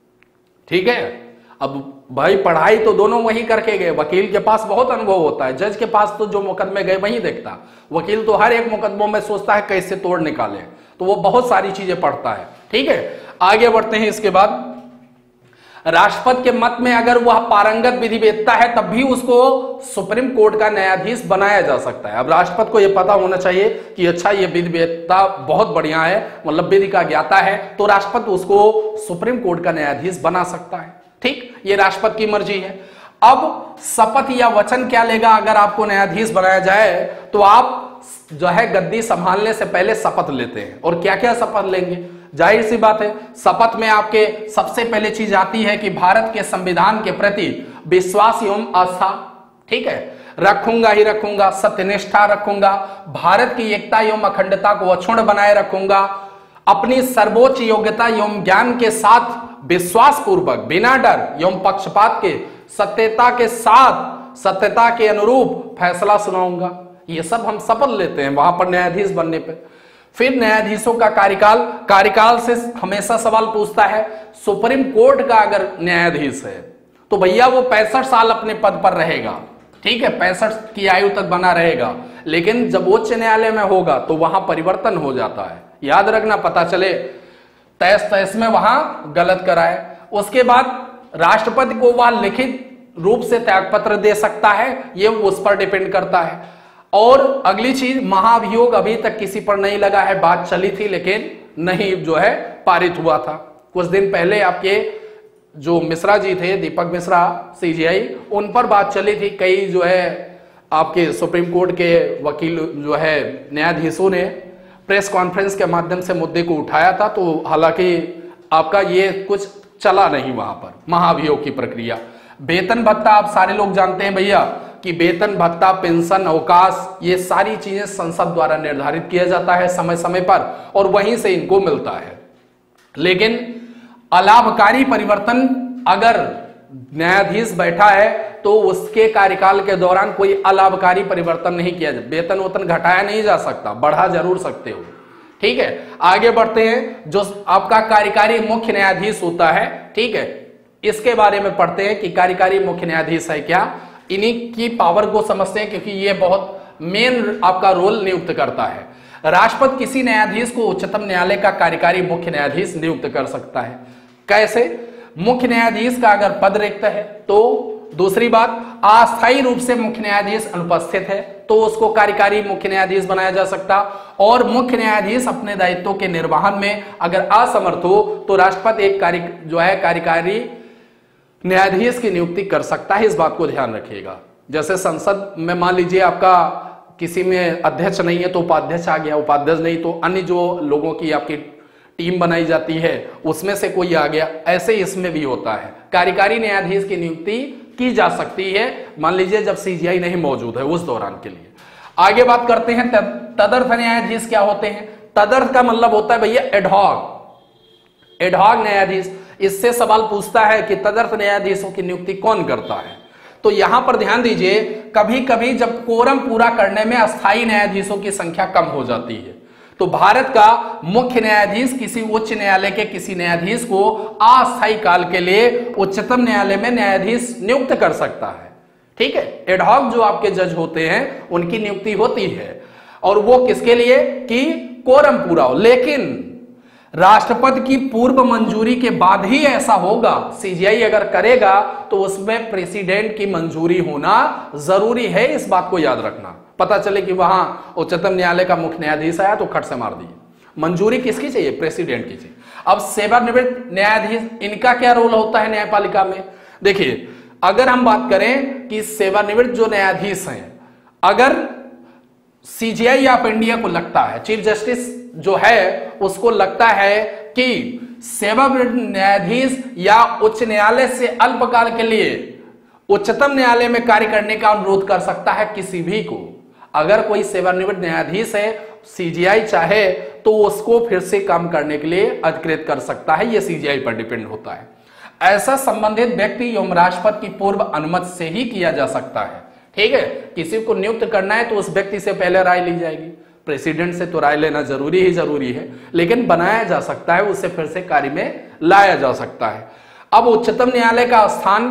ठीक है, अब भाई पढ़ाई तो दोनों वही करके गए। वकील के पास बहुत अनुभव होता है, जज के पास तो जो मुकदमे गए वही देखता। वकील तो हर एक मुकदमों में सोचता है कैसे तोड़ निकाले, तो वो बहुत सारी चीजें पढ़ता है। ठीक है, आगे बढ़ते हैं। इसके बाद राष्ट्रपति के मत में अगर वह पारंगत विधिवेत्ता है तब भी उसको सुप्रीम कोर्ट का न्यायाधीश बनाया जा सकता है। अब राष्ट्रपति को यह पता होना चाहिए कि अच्छा ये विधिवेत्ता बहुत बढ़िया है, मतलब विधि का ज्ञाता है, तो राष्ट्रपति उसको सुप्रीम कोर्ट का न्यायाधीश बना सकता है। ठीक, ये राष्ट्रपति की मर्जी है। अब शपथ या वचन क्या लेगा अगर आपको न्यायाधीश बनाया जाए, तो आप जो है गद्दी संभालने से पहले शपथ लेते हैं। और क्या क्या शपथ लेंगे? जाहिर सी बात है, शपथ में आपके सबसे पहले चीज आती है कि भारत के संविधान के प्रति विश्वास एवं आस्था, ठीक है, रखूंगा ही रखूंगा, सत्यनिष्ठा रखूंगा, भारत की एकता एवं अखंडता को अक्षुण्ण बनाए रखूंगा, अपनी सर्वोच्च योग्यता एवं ज्ञान के साथ विश्वास पूर्वक, बिना डर एवं पक्षपात के, सत्यता के साथ, सत्यता के अनुरूप फैसला सुनाऊंगा। ये सब हम शपथ लेते हैं वहां पर न्यायाधीश बनने पे। फिर न्यायाधीशों का कार्यकाल से हमेशा सवाल पूछता है। सुप्रीम कोर्ट का अगर न्यायाधीश है तो भैया वो 65 साल अपने पद पर रहेगा। ठीक है, 65 की आयु तक बना रहेगा। लेकिन जब उच्च न्यायालय में होगा तो वहां परिवर्तन हो जाता है। याद रखना, पता चले तैस में वहां गलत कराए। उसके बाद राष्ट्रपति को वह लिखित रूप से त्यागपत्र दे सकता है, ये उस पर डिपेंड करता है। और अगली चीज, महाभियोग अभी तक किसी पर नहीं लगा है, बात चली थी लेकिन नहीं जो है पारित हुआ था। कुछ दिन पहले आपके जो मिश्रा जी थे, दीपक मिश्रा सीजीआई, उन पर बात चली थी। कई जो है आपके सुप्रीम कोर्ट के वकील जो है न्यायाधीशों ने प्रेस कॉन्फ्रेंस के माध्यम से मुद्दे को उठाया था, तो हालांकि आपका ये कुछ चला नहीं वहां पर महाभियोग की प्रक्रिया। वेतन भत्ता आप सारे लोग जानते हैं भैया कि वेतन भत्ता, पेंशन, अवकाश, ये सारी चीजें संसद द्वारा निर्धारित किया जाता है समय समय पर और वहीं से इनको मिलता है। लेकिन अलाभकारी परिवर्तन, अगर न्यायाधीश बैठा है तो उसके कार्यकाल के दौरान कोई अलाभकारी परिवर्तन नहीं किया जाए। वेतन वेतन घटाया नहीं जा सकता, बढ़ा जरूर सकते हो। ठीक है, आगे बढ़ते हैं। जो आपका कार्यकारी मुख्य न्यायाधीश होता है, ठीक है, इसके बारे में पढ़ते हैं कि कार्यकारी मुख्य न्यायाधीश है क्या। इन्हीं की पावर को समझते हैं क्योंकि ये बहुत मेन आपका रोल नियुक्त करता है। राष्ट्रपति किसी न्यायाधीश को उच्चतम न्यायालय का कार्यकारी मुख्य न्यायाधीश नियुक्त कर सकता है। कैसे? मुख्य न्यायाधीश का अगर पद रिक्त है तो, दूसरी बात, अस्थायी रूप से मुख्य न्यायाधीश अनुपस्थित है तो उसको कार्यकारी मुख्य न्यायाधीश बनाया जा सकता, और मुख्य न्यायाधीश अपने दायित्वों के निर्वहन में अगर असमर्थ हो तो राष्ट्रपति एक कार्यकारी न्यायाधीश की नियुक्ति कर सकता है। इस बात को ध्यान रखिएगा। जैसे संसद में मान लीजिए आपका किसी में अध्यक्ष नहीं है तो उपाध्यक्ष आ गया, उपाध्यक्ष नहीं तो अन्य जो लोगों की आपकी टीम बनाई जाती है उसमें से कोई आ गया, ऐसे इसमें भी होता है। कार्यकारी न्यायाधीश की नियुक्ति की जा सकती है, मान लीजिए जब सीजीआई नहीं मौजूद है उस दौरान के लिए। आगे बात करते हैं तदर्थ न्यायाधीश क्या होते हैं। तदर्थ का मतलब होता है भैया एडहॉक न्यायाधीश। इससे सवाल पूछता है कि तदर्थ न्यायाधीशों की नियुक्ति कौन करता है, तो यहां पर ध्यान दीजिए, कभी कभी जब कोरम पूरा करने में अस्थायी न्यायाधीशों की संख्या कम हो जाती है तो भारत का मुख्य न्यायाधीश किसी उच्च न्यायालय के किसी न्यायाधीश को अस्थायी काल के लिए उच्चतम न्यायालय में न्यायाधीश नियुक्त कर सकता है। ठीक है, एडहॉक जो आपके जज होते हैं उनकी नियुक्ति होती है, और वो किसके लिए कि कोरम पूरा हो। लेकिन राष्ट्रपति की पूर्व मंजूरी के बाद ही ऐसा होगा। सीजीआई अगर करेगा तो उसमें प्रेसिडेंट की मंजूरी होना जरूरी है, इस बात को याद रखना। पता चले कि वहां उच्चतम न्यायालय का मुख्य न्यायाधीश आया तो खट से मार दिए। मंजूरी किसकी चाहिए? प्रेसिडेंट की चाहिए। अब सेवानिवृत्त न्यायाधीश, इनका क्या रोल होता है न्यायपालिका में? देखिए, अगर हम बात करें कि सेवानिवृत्त जो न्यायाधीश हैं, अगर सीजीआई ऑफ इंडिया को लगता है, चीफ जस्टिस जो है उसको लगता है कि सेवानिवृत्त न्यायाधीश या उच्च न्यायालय से अल्पकाल के लिए उच्चतम न्यायालय में कार्य करने का अनुरोध कर सकता है किसी भी को। अगर कोई सेवानिवृत्त न्यायाधीश है, सीजीआई चाहे तो उसको फिर से काम करने के लिए अधिकृत कर सकता है, यह सीजीआई पर डिपेंड होता है। ऐसा संबंधित व्यक्ति एवं राष्ट्रपति की पूर्व अनुमति से ही किया जा सकता है। ठीक है, किसी को नियुक्त करना है तो उस व्यक्ति से पहले राय ली जाएगी। प्रेसिडेंट से तो राय लेना जरूरी है, लेकिन बनाया जा सकता है, उसे फिर से कार्य में लाया जा सकता है। अब उच्चतम न्यायालय का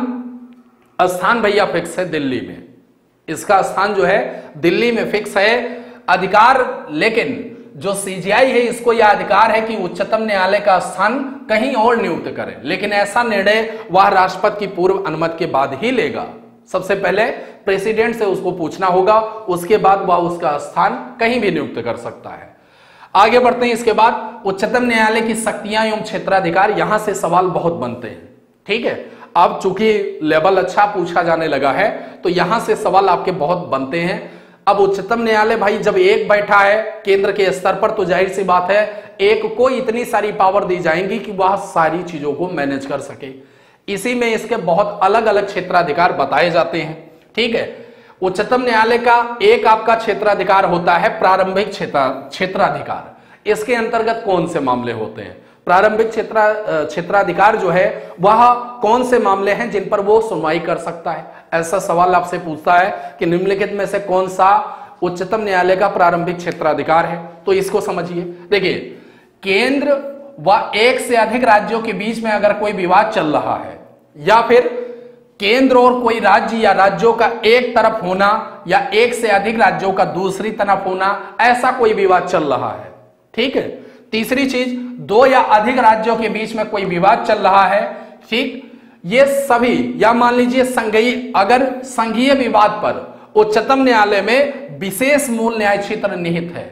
स्थान भैया फिक्स है दिल्ली में। इसका स्थान जो है दिल्ली में फिक्स है। अधिकार, लेकिन जो सीजीआई है इसको यह अधिकार है कि उच्चतम न्यायालय का स्थान कहीं और नियुक्त करें, लेकिन ऐसा निर्णय वह राष्ट्रपति की पूर्व अनुमति के बाद ही लेगा। सबसे पहले प्रेसिडेंट से उसको पूछना होगा, उसके बाद वह उसका स्थान कहीं भी नियुक्त कर सकता है। आगे बढ़ते हैं। इसके बाद उच्चतम न्यायालय की शक्तियां एवं क्षेत्राधिकार, यहां से सवाल बहुत बनते हैं। ठीक है, अब चूंकि लेवल अच्छा पूछा जाने लगा है तो यहां से सवाल आपके बहुत बनते हैं। अब उच्चतम न्यायालय भाई जब एक बैठा है केंद्र के स्तर पर, तो जाहिर सी बात है एक को इतनी सारी पावर दी जाएंगी कि वह सारी चीजों को मैनेज कर सके। इसी में इसके बहुत अलग अलग क्षेत्राधिकार बताए जाते हैं। ठीक है, उच्चतम न्यायालय का एक आपका क्षेत्राधिकार होता है प्रारंभिक क्षेत्राधिकार। इसके अंतर्गत कौन से मामले होते हैं? प्रारंभिक क्षेत्राधिकार जो है वह कौन से मामले हैं जिन पर वो सुनवाई कर सकता है? ऐसा सवाल आपसे पूछता है कि निम्नलिखित में से कौन सा उच्चतम न्यायालय का प्रारंभिक क्षेत्राधिकार है, तो इसको समझिए। देखिए, केंद्र व एक से अधिक राज्यों के बीच में अगर कोई विवाद चल रहा है, या फिर केंद्र और कोई राज्य या राज्यों का एक तरफ होना या एक से अधिक राज्यों का दूसरी तरफ होना, ऐसा कोई विवाद चल रहा है। ठीक है, तीसरी चीज, दो या अधिक राज्यों के बीच में कोई विवाद चल रहा है। ठीक, ये सभी, या मान लीजिए संघीय, अगर संघीय विवाद पर उच्चतम न्यायालय में विशेष मूल न्याय क्षेत्र निहित है।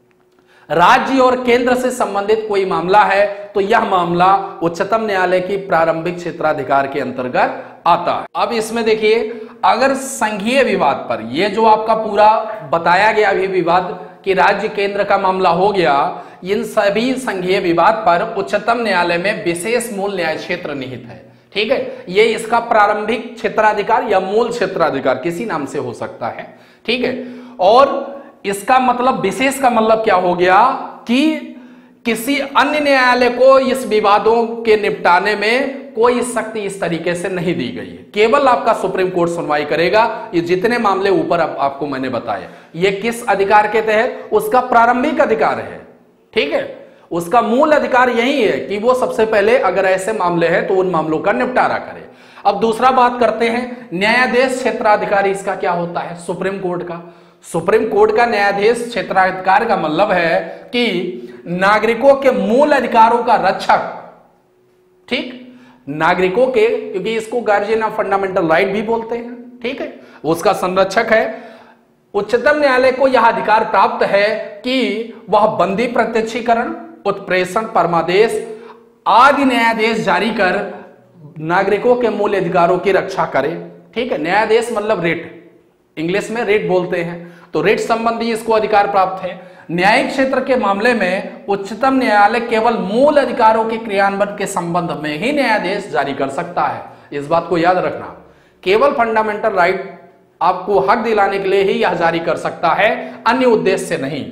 राज्य और केंद्र से संबंधित कोई मामला है तो यह मामला उच्चतम न्यायालय की प्रारंभिक क्षेत्राधिकार के अंतर्गत आता है। अब इसमें देखिए, अगर संघीय विवाद पर, यह जो आपका पूरा बताया गया अभी विवाद कि राज्य केंद्र का मामला हो गया, इन सभी संघीय विवाद पर उच्चतम न्यायालय में विशेष मूल न्याय क्षेत्र निहित है। ठीक है, ये इसका प्रारंभिक क्षेत्राधिकार या मूल क्षेत्राधिकार किसी नाम से हो सकता है। ठीक है, और इसका मतलब विशेष का मतलब क्या हो गया कि किसी अन्य न्यायालय को इस विवादों के निपटाने में कोई शक्ति इस तरीके से नहीं दी गई है, केवल आपका सुप्रीम कोर्ट सुनवाई करेगा। ये जितने मामले ऊपर आपको मैंने बताए, ये किस अधिकार के तहत? उसका प्रारंभिक अधिकार है। ठीक है, उसका मूल अधिकार यही है कि वो सबसे पहले अगर ऐसे मामले हैं तो उन मामलों का निपटारा करे। अब दूसरा बात करते हैं, न्यायाधीश क्षेत्राधिकारी इसका क्या होता है? सुप्रीम कोर्ट का। सुप्रीम कोर्ट का न्यायाधीश क्षेत्राधिकार का मतलब है कि नागरिकों के मूल अधिकारों का रक्षक। ठीक, नागरिकों के, क्योंकि इसको गार्जियन ऑफ फंडामेंटल राइट भी बोलते हैं। ठीक है, उसका संरक्षक है। उच्चतम न्यायालय को यह अधिकार प्राप्त है कि वह बंदी प्रत्यक्षीकरण, उत्प्रेषण, परमादेश आदि न्यायादेश जारी कर नागरिकों के मूल अधिकारों की रक्षा करे। ठीक है, न्यायादेश मतलब रेट, इंग्लिश में रेट बोलते हैं, तो रेट संबंधी इसको अधिकार प्राप्त है। न्यायिक क्षेत्र के मामले में उच्चतम न्यायालय केवल मूल अधिकारों के क्रियान्वयन के संबंध में ही न्यायादेश जारी कर सकता है। इस बात को याद रखना, केवल फंडामेंटल राइट आपको हक दिलाने के लिए ही यह जारी कर सकता है, अन्य उद्देश्य से नहीं।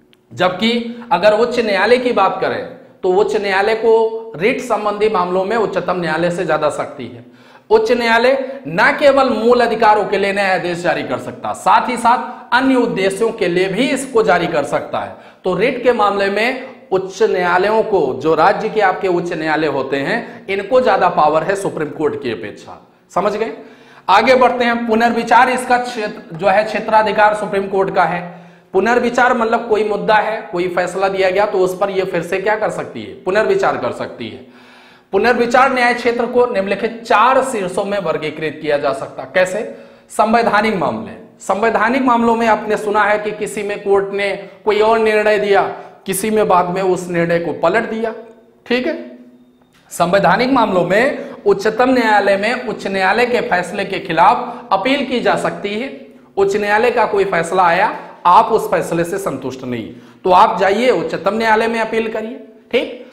जबकि अगर उच्च न्यायालय की बात करें तो उच्च न्यायालय को रिट संबंधी मामलों में उच्चतम न्यायालय से ज्यादा शक्ति है। उच्च न्यायालय न केवल मूल अधिकारों के लिए न्यायादेश जारी कर सकता, साथ ही साथ अन्य उद्देश्यों के लिए भी इसको जारी कर सकता है। तो रिट के मामले में उच्च न्यायालयों को, जो राज्य के आपके उच्च न्यायालय होते हैं, इनको ज्यादा पावर है सुप्रीम कोर्ट की अपेक्षा। समझ गए? आगे बढ़ते हैं। पुनर्विचार इसका क्षेत्र जो है क्षेत्राधिकार सुप्रीम कोर्ट का है। पुनर्विचार मतलब कोई मुद्दा है, कोई फैसला दिया गया तो उस पर यह फिर से क्या कर सकती है? पुनर्विचार कर सकती है। पुनर्विचार न्याय क्षेत्र को निम्नलिखित 4 शीर्षों में वर्गीकृत किया जा सकता। कैसे? संवैधानिक मामले। संवैधानिक मामलों में आपने सुना है कि किसी में कोर्ट ने कोई और निर्णय दिया, किसी में बाद में उस निर्णय को पलट दिया। ठीक है, संवैधानिक मामलों में उच्चतम न्यायालय में उच्च न्यायालय के फैसले के खिलाफ अपील की जा सकती है। उच्च न्यायालय का कोई फैसला आया, आप उस फैसले से संतुष्ट नहीं, तो आप जाइए उच्चतम न्यायालय में अपील करिए। ठीक,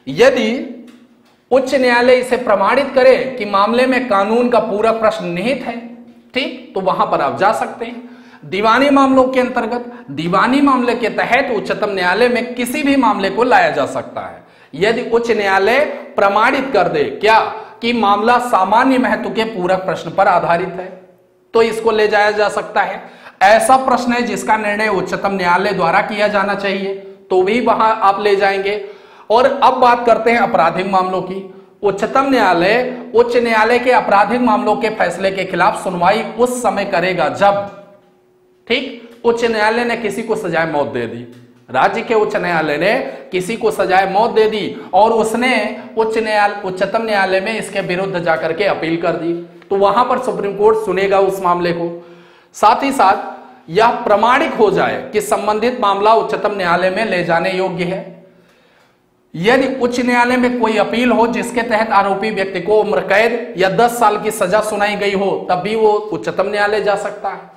यदि उच्च न्यायालय इसे प्रमाणित करे कि मामले में कानून का पूरा प्रश्न निहित है, ठीक, तो वहां पर आप जा सकते हैं। दीवानी मामलों के अंतर्गत, दीवानी मामले के तहत उच्चतम न्यायालय में किसी भी मामले को लाया जा सकता है यदि उच्च न्यायालय प्रमाणित कर दे क्या कि मामला सामान्य महत्व के पूरक प्रश्न पर आधारित है, तो इसको ले जाया जा सकता है। ऐसा प्रश्न है जिसका निर्णय उच्चतम न्यायालय द्वारा किया जाना चाहिए, तो भी वहां आप ले जाएंगे। और अब बात करते हैं आपराधिक मामलों की। उच्चतम न्यायालय उच्च न्यायालय के आपराधिक मामलों के फैसले के खिलाफ सुनवाई उस समय करेगा जब, ठीक, उच्च न्यायालय ने किसी को सजाए मौत दे दी, राज्य के उच्च न्यायालय ने किसी को सजाए मौत दे दी और उसने उच्चतम न्यायालय में इसके विरुद्ध जाकर के अपील कर दी, तो वहां पर सुप्रीम कोर्ट सुनेगा उस मामले को। साथ ही साथ यह प्रमाणित हो जाए कि संबंधित मामला उच्चतम न्यायालय में ले जाने योग्य है। यदि उच्च न्यायालय में कोई अपील हो जिसके तहत आरोपी व्यक्ति को उम्र कैद या 10 साल की सजा सुनाई गई हो, तब भी वो उच्चतम न्यायालय जा सकता है।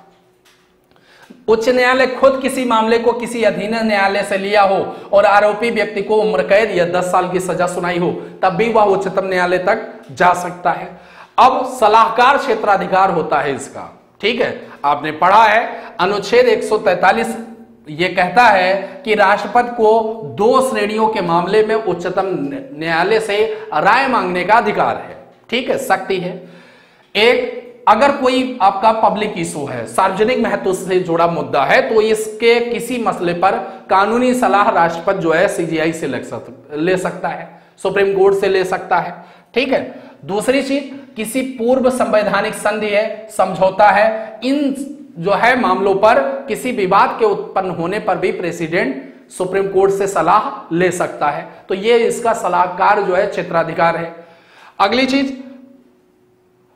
उच्च न्यायालय खुद किसी मामले को किसी अधीन न्यायालय से लिया हो और आरोपी व्यक्ति को उम्र कैद या 10 साल की सजा सुनाई हो, तब भी वह उच्चतम न्यायालय तक जा सकता है। अब सलाहकार क्षेत्राधिकार होता है इसका, ठीक है, आपने पढ़ा है अनुच्छेद 143 ये कहता है कि राष्ट्रपति को 2 श्रेणियों के मामले में उच्चतम न्यायालय से राय मांगने का अधिकार है, ठीक है, शक्ति है। एक, अगर कोई आपका पब्लिक इशू है, सार्वजनिक महत्व से जुड़ा मुद्दा है, तो इसके किसी मसले पर कानूनी सलाह राष्ट्रपति जो है सीजीआई से ले सकता है, सुप्रीम कोर्ट से ले सकता है, ठीक है। दूसरी चीज, किसी पूर्व संवैधानिक संधि है, समझौता है, इन जो है मामलों पर किसी विवाद के उत्पन्न होने पर भी प्रेसिडेंट सुप्रीम कोर्ट से सलाह ले सकता है, तो ये इसका सलाहकार जो है क्षेत्राधिकार है। अगली चीज,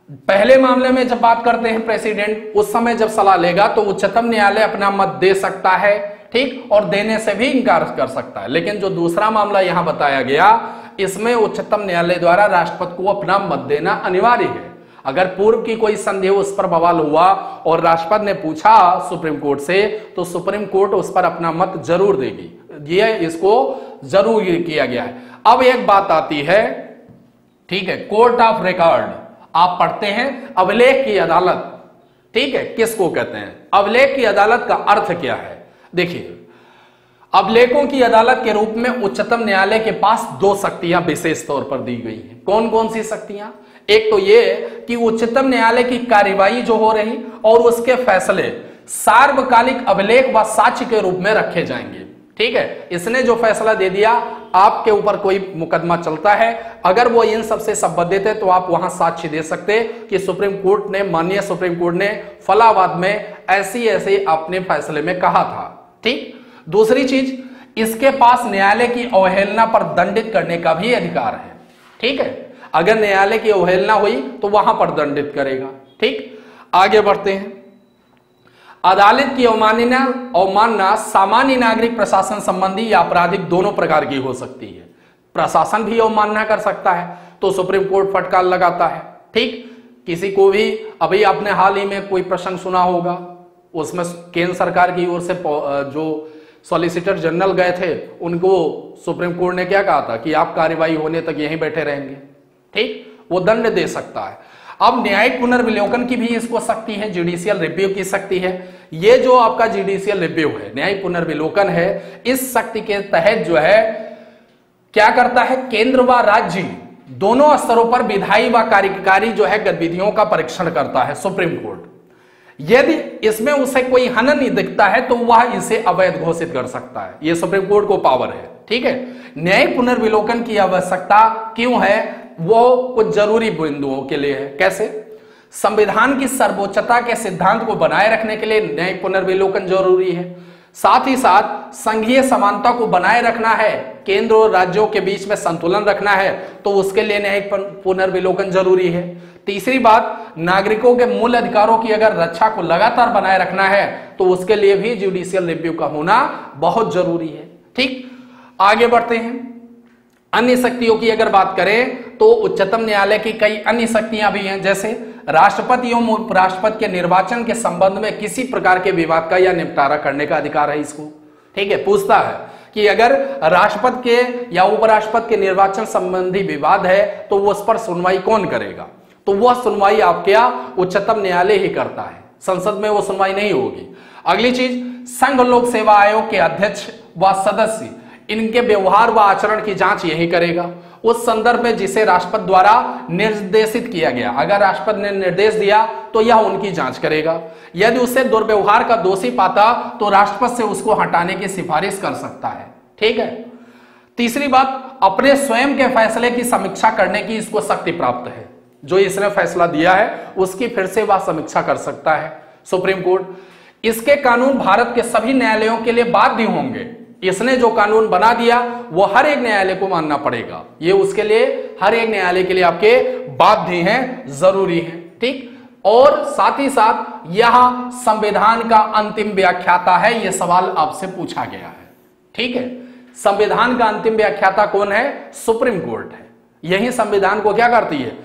पहले मामले में जब बात करते हैं प्रेसिडेंट, उस समय जब सलाह लेगा तो उच्चतम न्यायालय अपना मत दे सकता है, ठीक, और देने से भी इनकार कर सकता है। लेकिन जो दूसरा मामला यहां बताया गया, इसमें उच्चतम न्यायालय द्वारा राष्ट्रपति को अपना मत देना अनिवार्य है। अगर पूर्व की कोई संदेह उस पर बवाल हुआ और राष्ट्रपति ने पूछा सुप्रीम कोर्ट से, तो सुप्रीम कोर्ट उस पर अपना मत जरूर देगी। ये इसको जरूर किया गया है। अब एक बात आती है, ठीक है, कोर्ट ऑफ रिकॉर्ड आप पढ़ते हैं, अभिलेख की अदालत, ठीक है, किसको कहते हैं? अभिलेख की अदालत का अर्थ क्या है? देखिए, अभिलेखों की अदालत के रूप में उच्चतम न्यायालय के पास दो शक्तियां विशेष तौर पर दी गई हैं। कौन कौन सी शक्तियां? एक तो ये कि उच्चतम न्यायालय की कार्यवाही जो हो रही और उसके फैसले सार्वकालिक अभिलेख व साक्ष्य के रूप में रखे जाएंगे, ठीक है। इसने जो फैसला दे दिया, आपके ऊपर कोई मुकदमा चलता है, अगर वो इन सबसे संबंधित है तो आप वहां साक्ष्य दे सकते कि सुप्रीम कोर्ट ने, माननीय सुप्रीम कोर्ट ने फलाबाद में ऐसी ऐसे अपने फैसले में कहा था, ठीक। दूसरी चीज, इसके पास न्यायालय की अवहेलना पर दंडित करने का भी अधिकार है, ठीक है। अगर न्यायालय की अवहेलना हुई तो वहां पर दंडित करेगा, ठीक। आगे बढ़ते हैं। अदालत की अवमानना सामान्य नागरिक, प्रशासन संबंधी या आपराधिक दोनों प्रकार की हो सकती है। प्रशासन भी अवमानना कर सकता है तो सुप्रीम कोर्ट फटकार लगाता है, ठीक। किसी को भी, अभी आपने हाल ही में कोई प्रसंग सुना होगा, उसमें केंद्र सरकार की ओर से जो सॉलिसिटर जनरल गए थे, उनको सुप्रीम कोर्ट ने क्या कहा था कि आप कार्यवाही होने तक यहीं बैठे रहेंगे, ठीक। वो दंड दे सकता है। अब न्यायिक पुनर्विलोकन की भी इसको शक्ति है, जुडिशियल रिव्यू की शक्ति है। ये जो आपका जुडिशियल रिव्यू है, न्यायिक पुनर्विलोकन है, इस शक्ति के तहत जो है क्या करता है, केंद्र व राज्य दोनों स्तरों पर विधायी व कार्यकारी जो है गतिविधियों का परीक्षण करता है सुप्रीम कोर्ट। यदि इसमें उसे कोई हनन नहीं दिखता है तो वह इसे अवैध घोषित कर सकता है। यह सुप्रीम कोर्ट को पावर है, ठीक है। न्यायिक पुनर्विलोकन की आवश्यकता क्यों है? वो कुछ जरूरी बिंदुओं के लिए है। कैसे? संविधान की सर्वोच्चता के सिद्धांत को बनाए रखने के लिए न्यायिक पुनर्विलोकन जरूरी है। साथ ही साथ संघीय समानता को बनाए रखना है, केंद्र और राज्यों के बीच में संतुलन रखना है, तो उसके लिए न्यायिक पुनर्विलोकन जरूरी है। तीसरी बात, नागरिकों के मूल अधिकारों की अगर रक्षा को लगातार बनाए रखना है तो उसके लिए भी जुडिशियल रिव्यू का होना बहुत जरूरी है, ठीक। आगे बढ़ते हैं। अन्य शक्तियों की अगर बात करें तो उच्चतम न्यायालय की कई अन्य शक्तियां भी हैं, जैसे राष्ट्रपति एवं उपराष्ट्रपति के निर्वाचन के संबंध में किसी प्रकार के विवाद का या निपटारा करने का अधिकार है इसको, ठीक है। पूछता है कि अगर राष्ट्रपति के या उपराष्ट्रपति के निर्वाचन संबंधी विवाद है तो उस पर सुनवाई कौन करेगा? तो वह सुनवाई आपके उच्चतम न्यायालय ही करता है, संसद में वो सुनवाई नहीं होगी। अगली चीज, संघ लोक सेवा आयोग के अध्यक्ष व सदस्य, इनके व्यवहार व आचरण की जांच यही करेगा उस संदर्भ में जिसे राष्ट्रपति द्वारा निर्देशित किया गया। अगर राष्ट्रपति ने निर्देश दिया तो यह उनकी जांच करेगा। यदि उसे दुर्व्यवहार का दोषी पाता तो राष्ट्रपति से उसको हटाने की सिफारिश कर सकता है, ठीक है। तीसरी बात, अपने स्वयं के फैसले की समीक्षा करने की इसको शक्ति प्राप्त है। जो इसने फैसला दिया है उसकी फिर से वह समीक्षा कर सकता है सुप्रीम कोर्ट। इसके कानून भारत के सभी न्यायालयों के लिए बाध्य होंगे। इसने जो कानून बना दिया वो हर एक न्यायालय को मानना पड़ेगा। ये उसके लिए, हर एक न्यायालय के लिए आपके बाध्य हैं, जरूरी है, ठीक। और साथ ही साथ यह संविधान का अंतिम व्याख्याता है, यह सवाल आपसे पूछा गया है, ठीक है। संविधान का अंतिम व्याख्याता कौन है? सुप्रीम कोर्ट है। यही संविधान को क्या करती है,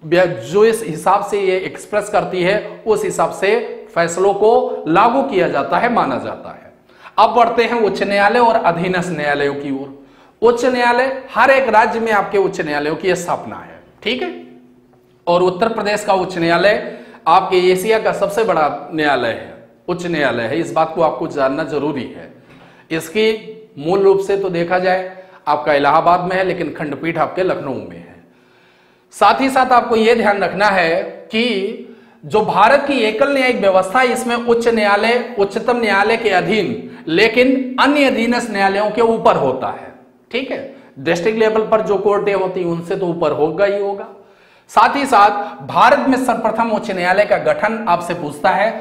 जो इस हिसाब से ये एक्सप्रेस करती है उस हिसाब से फैसलों को लागू किया जाता है, माना जाता है। अब बढ़ते हैं उच्च न्यायालय और अधीनस्थ न्यायालयों की ओर। उच्च न्यायालय, हर एक राज्य में आपके उच्च न्यायालयों की स्थापना है, ठीक है। और उत्तर प्रदेश का उच्च न्यायालय आपके एशिया का सबसे बड़ा न्यायालय है, उच्च न्यायालय है। इस बात को आपको जानना जरूरी है। इसकी मूल रूप से तो देखा जाए आपका इलाहाबाद में है, लेकिन खंडपीठ आपके लखनऊ में है। साथ ही साथ आपको यह ध्यान रखना है कि जो भारत की एकल न्यायिक व्यवस्था, इसमें उच्च न्यायालय उच्चतम न्यायालय के अधीन लेकिन अन्य अधीनस्थ न्यायालयों के ऊपर होता है, ठीक है। डिस्ट्रिक्ट लेवल पर जो कोर्टें होती हैं उनसे तो ऊपर होगा ही होगा। साथ ही साथ भारत में सर्वप्रथम उच्च न्यायालय का गठन आपसे पूछता है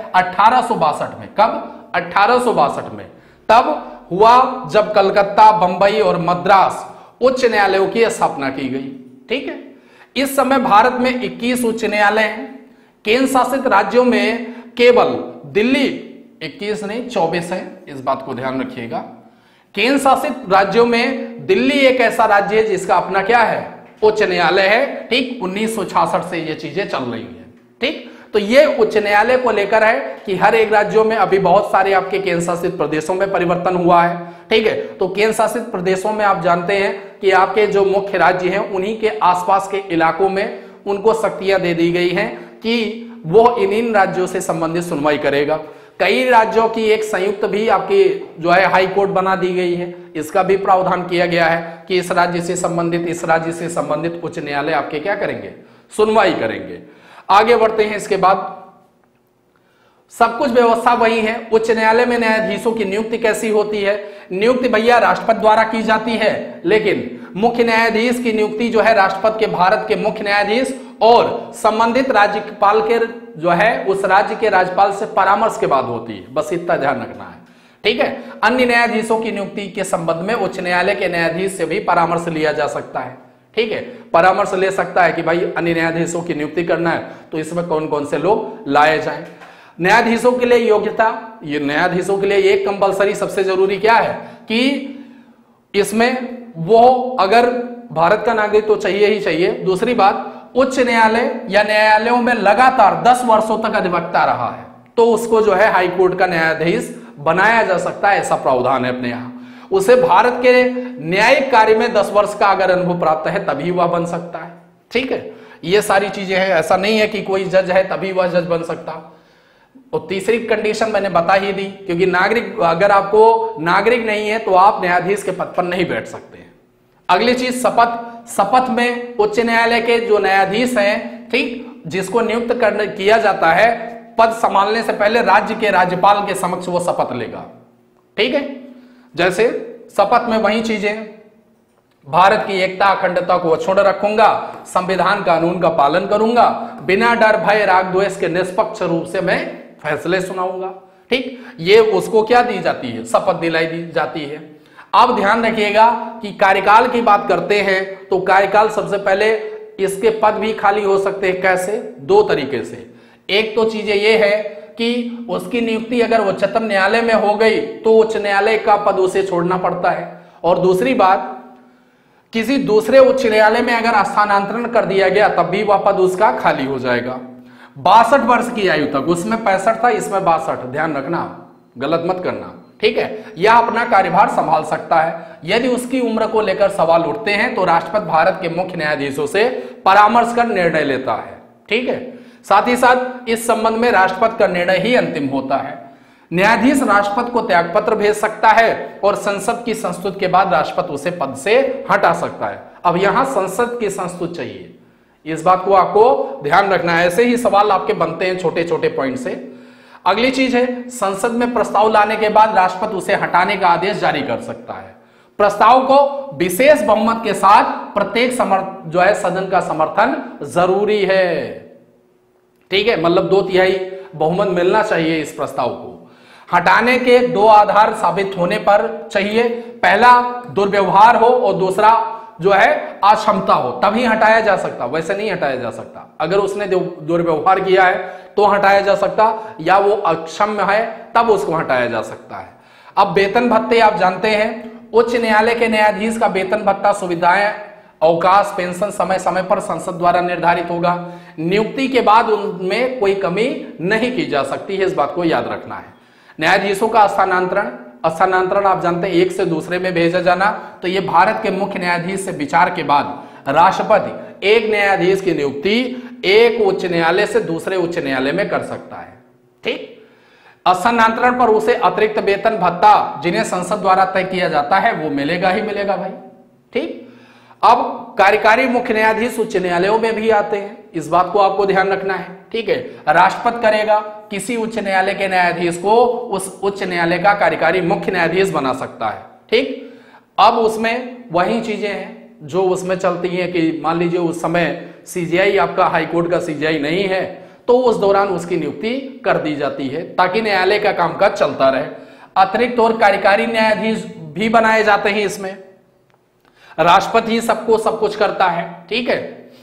1862 में। कब? 1862 में। तब हुआ जब कलकत्ता, बंबई और मद्रास उच्च न्यायालयों की स्थापना की गई, ठीक है। इस समय भारत में 21 उच्च न्यायालय हैं। केंद्र शासित राज्यों में केवल दिल्ली 21 नहीं 24 है, इस बात को ध्यान रखिएगा। केंद्र शासित राज्यों में दिल्ली एक ऐसा राज्य है जिसका अपना क्या है, उच्च न्यायालय है। ठीक, 1966 से ये चीजें चल रही हैं। ठीक, तो ये उच्च न्यायालय को लेकर है कि हर एक राज्यों में अभी बहुत सारे आपके केंद्र शासित प्रदेशों में परिवर्तन हुआ है। ठीक है, तो केंद्र शासित प्रदेशों में आप जानते हैं कि आपके जो मुख्य राज्य हैं उन्हीं के आसपास के इलाकों में उनको शक्तियां दे दी गई हैं कि वो इन राज्यों से संबंधित सुनवाई करेगा। कई राज्यों की एक संयुक्त भी आपकी जो है हाई कोर्ट बना दी गई है। इसका भी प्रावधान किया गया है कि इस राज्य से संबंधित इस राज्य से संबंधित उच्च न्यायालय आपके क्या करेंगे, सुनवाई करेंगे। आगे बढ़ते हैं। इसके बाद सब कुछ व्यवस्था वही है। उच्च न्यायालय में न्यायाधीशों की नियुक्ति कैसी होती है? नियुक्ति भैया राष्ट्रपति द्वारा की जाती है, लेकिन मुख्य न्यायाधीश की नियुक्ति जो है राष्ट्रपति के, भारत के मुख्य न्यायाधीश और संबंधित राज्यपाल के जो है उस राज्य के राज्यपाल से परामर्श के बाद होती है। बस इतना ध्यान रखना है। ठीक है, अन्य न्यायाधीशों की नियुक्ति के संबंध में उच्च न्यायालय के न्यायाधीश से भी परामर्श लिया जा सकता है। ठीक है, परामर्श ले सकता है कि भाई अन्य न्यायाधीशों की नियुक्ति करना है तो इसमें कौन कौन से लोग लाए जाएं। न्यायाधीशों के लिए योग्यता, ये न्यायाधीशों के लिए एक कंपलसरी सबसे जरूरी क्या है कि इसमें वो अगर भारत का नागरिक तो चाहिए ही चाहिए। दूसरी बात, उच्च न्यायालय या न्यायालयों में लगातार 10 वर्षों तक अधिवक्ता रहा है तो उसको जो है हाई कोर्ट का न्यायाधीश बनाया जा सकता है, ऐसा प्रावधान है अपने यहां। उसे भारत के न्यायिक कार्य में 10 वर्ष का अगर अनुभव प्राप्त है तभी वह बन सकता है। ठीक है, ये सारी चीजें हैं। ऐसा नहीं है कि कोई जज है तभी वह जज बन सकता। और तीसरी कंडीशन मैंने बता ही दी, क्योंकि नागरिक, अगर आपको नागरिक नहीं है तो आप न्यायाधीश के पद पर नहीं बैठ सकते हैं। अगली चीज शपथ। शपथ में उच्च न्यायालय के जो न्यायाधीश हैं, ठीक, जिसको नियुक्त किया जाता है, पद संभालने से पहले राज्य के राज्यपाल के समक्ष वो शपथ लेगा। ठीक है, जैसे शपथ में वही चीजें, भारत की एकता अखंडता को अक्षुण्ण रखूंगा, संविधान कानून का पालन करूंगा, बिना डर भय राग द्वेष के निष्पक्ष रूप से मैं फैसले सुनाऊंगा। ठीक, ये उसको क्या दी जाती है, शपथ दिलाई दी जाती है। अब ध्यान रखिएगा कि कार्यकाल की बात करते हैं तो कार्यकाल सबसे पहले इसके पद भी खाली हो सकते हैं। कैसे? 2 तरीके से। एक तो चीजें ये है कि उसकी नियुक्ति अगर उच्चतम न्यायालय में हो गई तो उच्च न्यायालय का पद उसे छोड़ना पड़ता है, और दूसरी बात, किसी दूसरे उच्च न्यायालय में अगर स्थानांतरण कर दिया गया तब भी वह पद उसका खाली हो जाएगा। 62 वर्ष की आयु तक, उसमें 65 था इसमें 62, ध्यान रखना, गलत मत करना। ठीक है, यह अपना कार्यभार संभाल सकता है। यदि उसकी उम्र को लेकर सवाल उठते हैं तो राष्ट्रपति भारत के मुख्य न्यायाधीशों से परामर्श कर निर्णय लेता है। ठीक है, साथ ही साथ इस संबंध में राष्ट्रपति का निर्णय ही अंतिम होता है। न्यायाधीश राष्ट्रपति को त्यागपत्र भेज सकता है और संसद की संस्तुति के बाद राष्ट्रपति उसे पद से हटा सकता है। अब यहां संसद की संस्तुति चाहिए, इस बात को आपको ध्यान रखना है। ऐसे ही सवाल आपके बनते हैं छोटे छोटे पॉइंट से। अगली चीज है, संसद में प्रस्ताव लाने के बाद राष्ट्रपति उसे हटाने का आदेश जारी कर सकता है। प्रस्ताव को विशेष बहुमत के साथ प्रत्येक जो है सदन का समर्थन जरूरी है। ठीक है, मतलब 2/3 बहुमत मिलना चाहिए इस प्रस्ताव को। हटाने के 2 आधार साबित होने पर चाहिए। पहला दुर्व्यवहार हो और दूसरा जो है अक्षमता हो, तभी हटाया जा सकता, वैसे नहीं हटाया जा सकता। अगर उसने दुर्व्यवहार किया है तो हटाया जा सकता, या वो अक्षम है तब उसको हटाया जा सकता है। अब वेतन भत्ते आप जानते हैं, उच्च न्यायालय के न्यायाधीश का वेतन भत्ता, सुविधाएं, अवकाश, पेंशन समय समय पर संसद द्वारा निर्धारित होगा। नियुक्ति के बाद उनमें कोई कमी नहीं की जा सकती है, इस बात को याद रखना है। न्यायाधीशों का स्थानांतरण आप जानते हैं, एक से दूसरे में भेजा जाना, तो ये भारत के मुख्य न्यायाधीश से विचार के बाद राष्ट्रपति एक न्यायाधीश की नियुक्ति एक उच्च न्यायालय से दूसरे उच्च न्यायालय में कर सकता है। ठीक, स्थानांतरण पर उसे अतिरिक्त वेतन भत्ता जिन्हें संसद द्वारा तय किया जाता है वो मिलेगा ही मिलेगा भाई। ठीक, अब कार्यकारी मुख्य न्यायाधीश उच्च न्यायालयों में भी आते हैं, इस बात को आपको ध्यान रखना है। ठीक है, राष्ट्रपति करेगा, किसी उच्च न्यायालय के न्यायाधीश को उस उच्च न्यायालय का कार्यकारी मुख्य न्यायाधीश बना सकता है। ठीक, अब उसमें वही चीजें हैं जो उसमें चलती हैं कि मान लीजिए उस समय सीजीआई आपका हाईकोर्ट का सीजीआई नहीं है तो उस दौरान उसकी नियुक्ति कर दी जाती है ताकि न्यायालय का कामकाज चलता रहे। अतिरिक्त और कार्यकारी न्यायाधीश भी बनाए जाते हैं, इसमें राष्ट्रपति ही सबको सब कुछ करता है। ठीक है,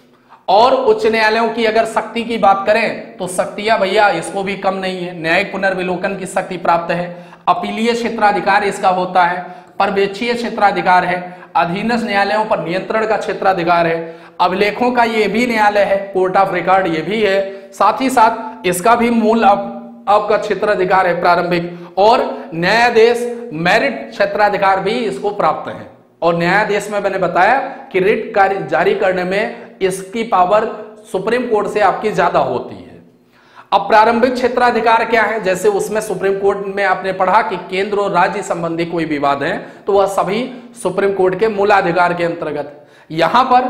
और उच्च न्यायालयों की अगर शक्ति की बात करें तो शक्तियां भैया इसको भी कम नहीं है। न्यायिक पुनर्विलोकन की शक्ति प्राप्त है, अपीलीय क्षेत्राधिकार इसका होता है, पर्यवेक्षीय क्षेत्राधिकार है, अधीनस्थ न्यायालयों पर नियंत्रण का क्षेत्राधिकार है, अभिलेखों का ये भी न्यायालय है, कोर्ट ऑफ रिकॉर्ड ये भी है, साथ ही साथ इसका भी मूल अब का क्षेत्राधिकार है प्रारंभिक, और न्यायाधीश मेरिट क्षेत्राधिकार भी इसको प्राप्त है। और न्यायाधीश में मैंने बताया कि रिट कार्य जारी करने में इसकी पावर सुप्रीम कोर्ट से आपकी ज्यादा होती है। अब प्रारंभिक क्षेत्राधिकार क्या है, जैसे उसमें सुप्रीम कोर्ट में आपने पढ़ा कि केंद्र और राज्य संबंधी कोई विवाद है तो वह सभी सुप्रीम कोर्ट के मूलाधिकार के अंतर्गत। यहां पर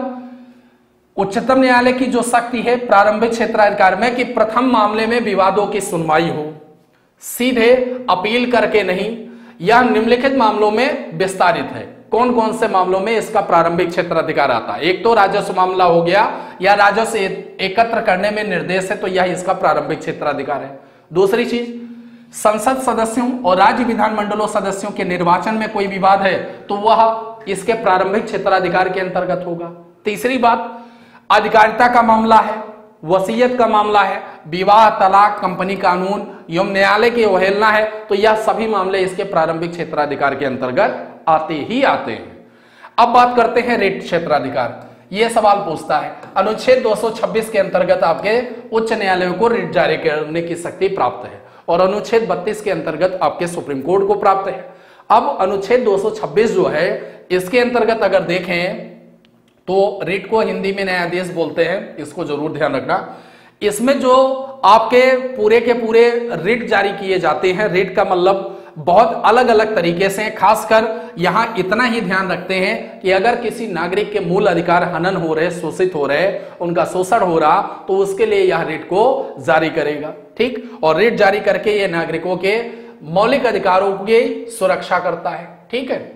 उच्चतम न्यायालय की जो शक्ति है प्रारंभिक क्षेत्राधिकार में कि प्रथम मामले में विवादों की सुनवाई हो, सीधे अपील करके नहीं, यह निम्नलिखित मामलों में विस्तारित है। कौन कौन से मामलों में इसका प्रारंभिक क्षेत्राधिकार आता है? एक तो राजस्व मामला हो गया या राजस्व एकत्र करने में निर्देश है तो यह इसका प्रारंभिक क्षेत्राधिकार है। दूसरी चीज, संसद सदस्यों और राज्य विधानमंडलों सदस्यों के निर्वाचन में कोई विवाद है तो वह इसके प्रारंभिक क्षेत्राधिकार के अंतर्गत होगा। तीसरी बात, अधिकारिता का मामला है, वसीयत का मामला है, विवाह, तलाक, कंपनी कानून एवं न्यायालय की अवहेलना है तो यह सभी मामले इसके प्रारंभिक क्षेत्राधिकार के अंतर्गत आते ही आते हैं। अब बात करते हैं रिट क्षेत्राधिकार। यह सवाल पूछता है, अनुच्छेद 226 के अंतर्गत आपके उच्च न्यायालयों को रिट जारी करने की शक्ति प्राप्त है और अनुच्छेद 32 के अंतर्गत आपके सुप्रीम कोर्ट को प्राप्त है। अब अनुच्छेद 226 जो है इसके अंतर्गत अगर देखें तो रिट को हिंदी में न्यायाधीश बोलते हैं, इसको जरूर ध्यान रखना। इसमें जो आपके पूरे के पूरे रिट जारी किए जाते हैं, रिट का मतलब बहुत अलग अलग तरीके से, खासकर यहां इतना ही ध्यान रखते हैं कि अगर किसी नागरिक के मूल अधिकार हनन हो रहे, शोषित हो रहे, उनका शोषण हो रहा तो उसके लिए यह रिट को जारी करेगा। ठीक, और रिट जारी करके यह नागरिकों के मौलिक अधिकारों की सुरक्षा करता है। ठीक है,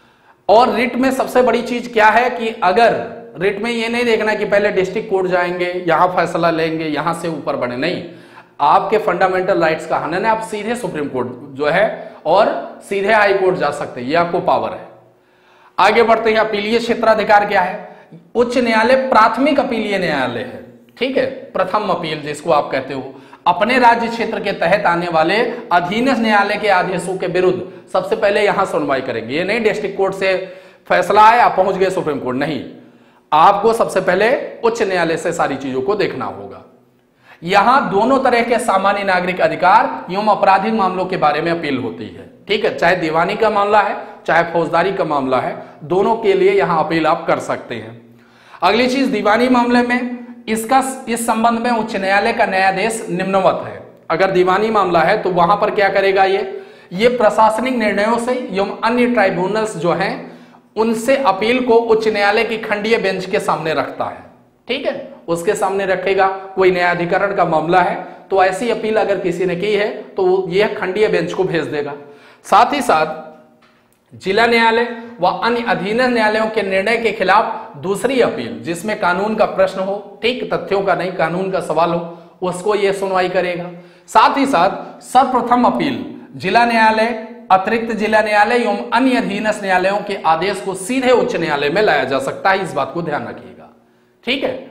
और रिट में सबसे बड़ी चीज क्या है कि अगर रिट में ये नहीं देखना कि पहले डिस्ट्रिक्ट कोर्ट जाएंगे, यहां फैसला लेंगे, यहां से ऊपर बढ़े, नहीं, आपके फंडामेंटल राइट्स का हनन है, आप सीधे सुप्रीम कोर्ट जो है और सीधे हाई कोर्ट जा सकते हैं, यह आपको पावर है। आगे बढ़ते हैं, अपीलीय क्षेत्राधिकार क्या है? उच्च न्यायालय प्राथमिक अपीलीय न्यायालय है। ठीक है, प्रथम अपील जिसको आप कहते हो, अपने राज्य क्षेत्र के तहत आने वाले अधीनस्थ न्यायालय के आदेशों के विरुद्ध सबसे पहले यहां सुनवाई करेंगे। ये नहीं डिस्ट्रिक्ट कोर्ट से फैसला आया आप पहुंच गए सुप्रीम कोर्ट, नहीं, आपको सबसे पहले उच्च न्यायालय से सारी चीजों को देखना होगा। यहां दोनों तरह के सामान्य नागरिक अधिकार एवं आपराधिक मामलों के बारे में अपील होती है। ठीक है, चाहे दीवानी का मामला है चाहे फौजदारी का मामला है, दोनों के लिए यहां अपील आप कर सकते हैं। अगली चीज, दीवानी मामले में इस संबंध में उच्च न्यायालय का न्यायाधीश निम्नवत है। अगर दीवानी मामला है तो वहां पर क्या करेगा, ये प्रशासनिक निर्णयों से एवं अन्य ट्राइब्यूनल्स जो हैं उनसे अपील को उच्च न्यायालय की खंडीय बेंच के सामने रखता है। ठीक है, उसके सामने रखेगा। कोई न्यायाधिकरण का मामला है तो ऐसी अपील अगर किसी ने की है तो यह खंडीय बेंच को भेज देगा। साथ ही साथ जिला न्यायालय व अन्य अधीनस्थ न्यायालयों के निर्णय के खिलाफ दूसरी अपील जिसमें कानून का प्रश्न हो, ठीक, तथ्यों का नहीं, कानून का सवाल हो, उसको यह सुनवाई करेगा। साथ ही साथ सर्वप्रथम अपील जिला न्यायालय, अतिरिक्त जिला न्यायालय एवं अन्य अधीनस्थ न्यायालयों के आदेश को सीधे उच्च न्यायालय में लाया जा सकता है, इस बात को ध्यान रखिएगा। ठीक है,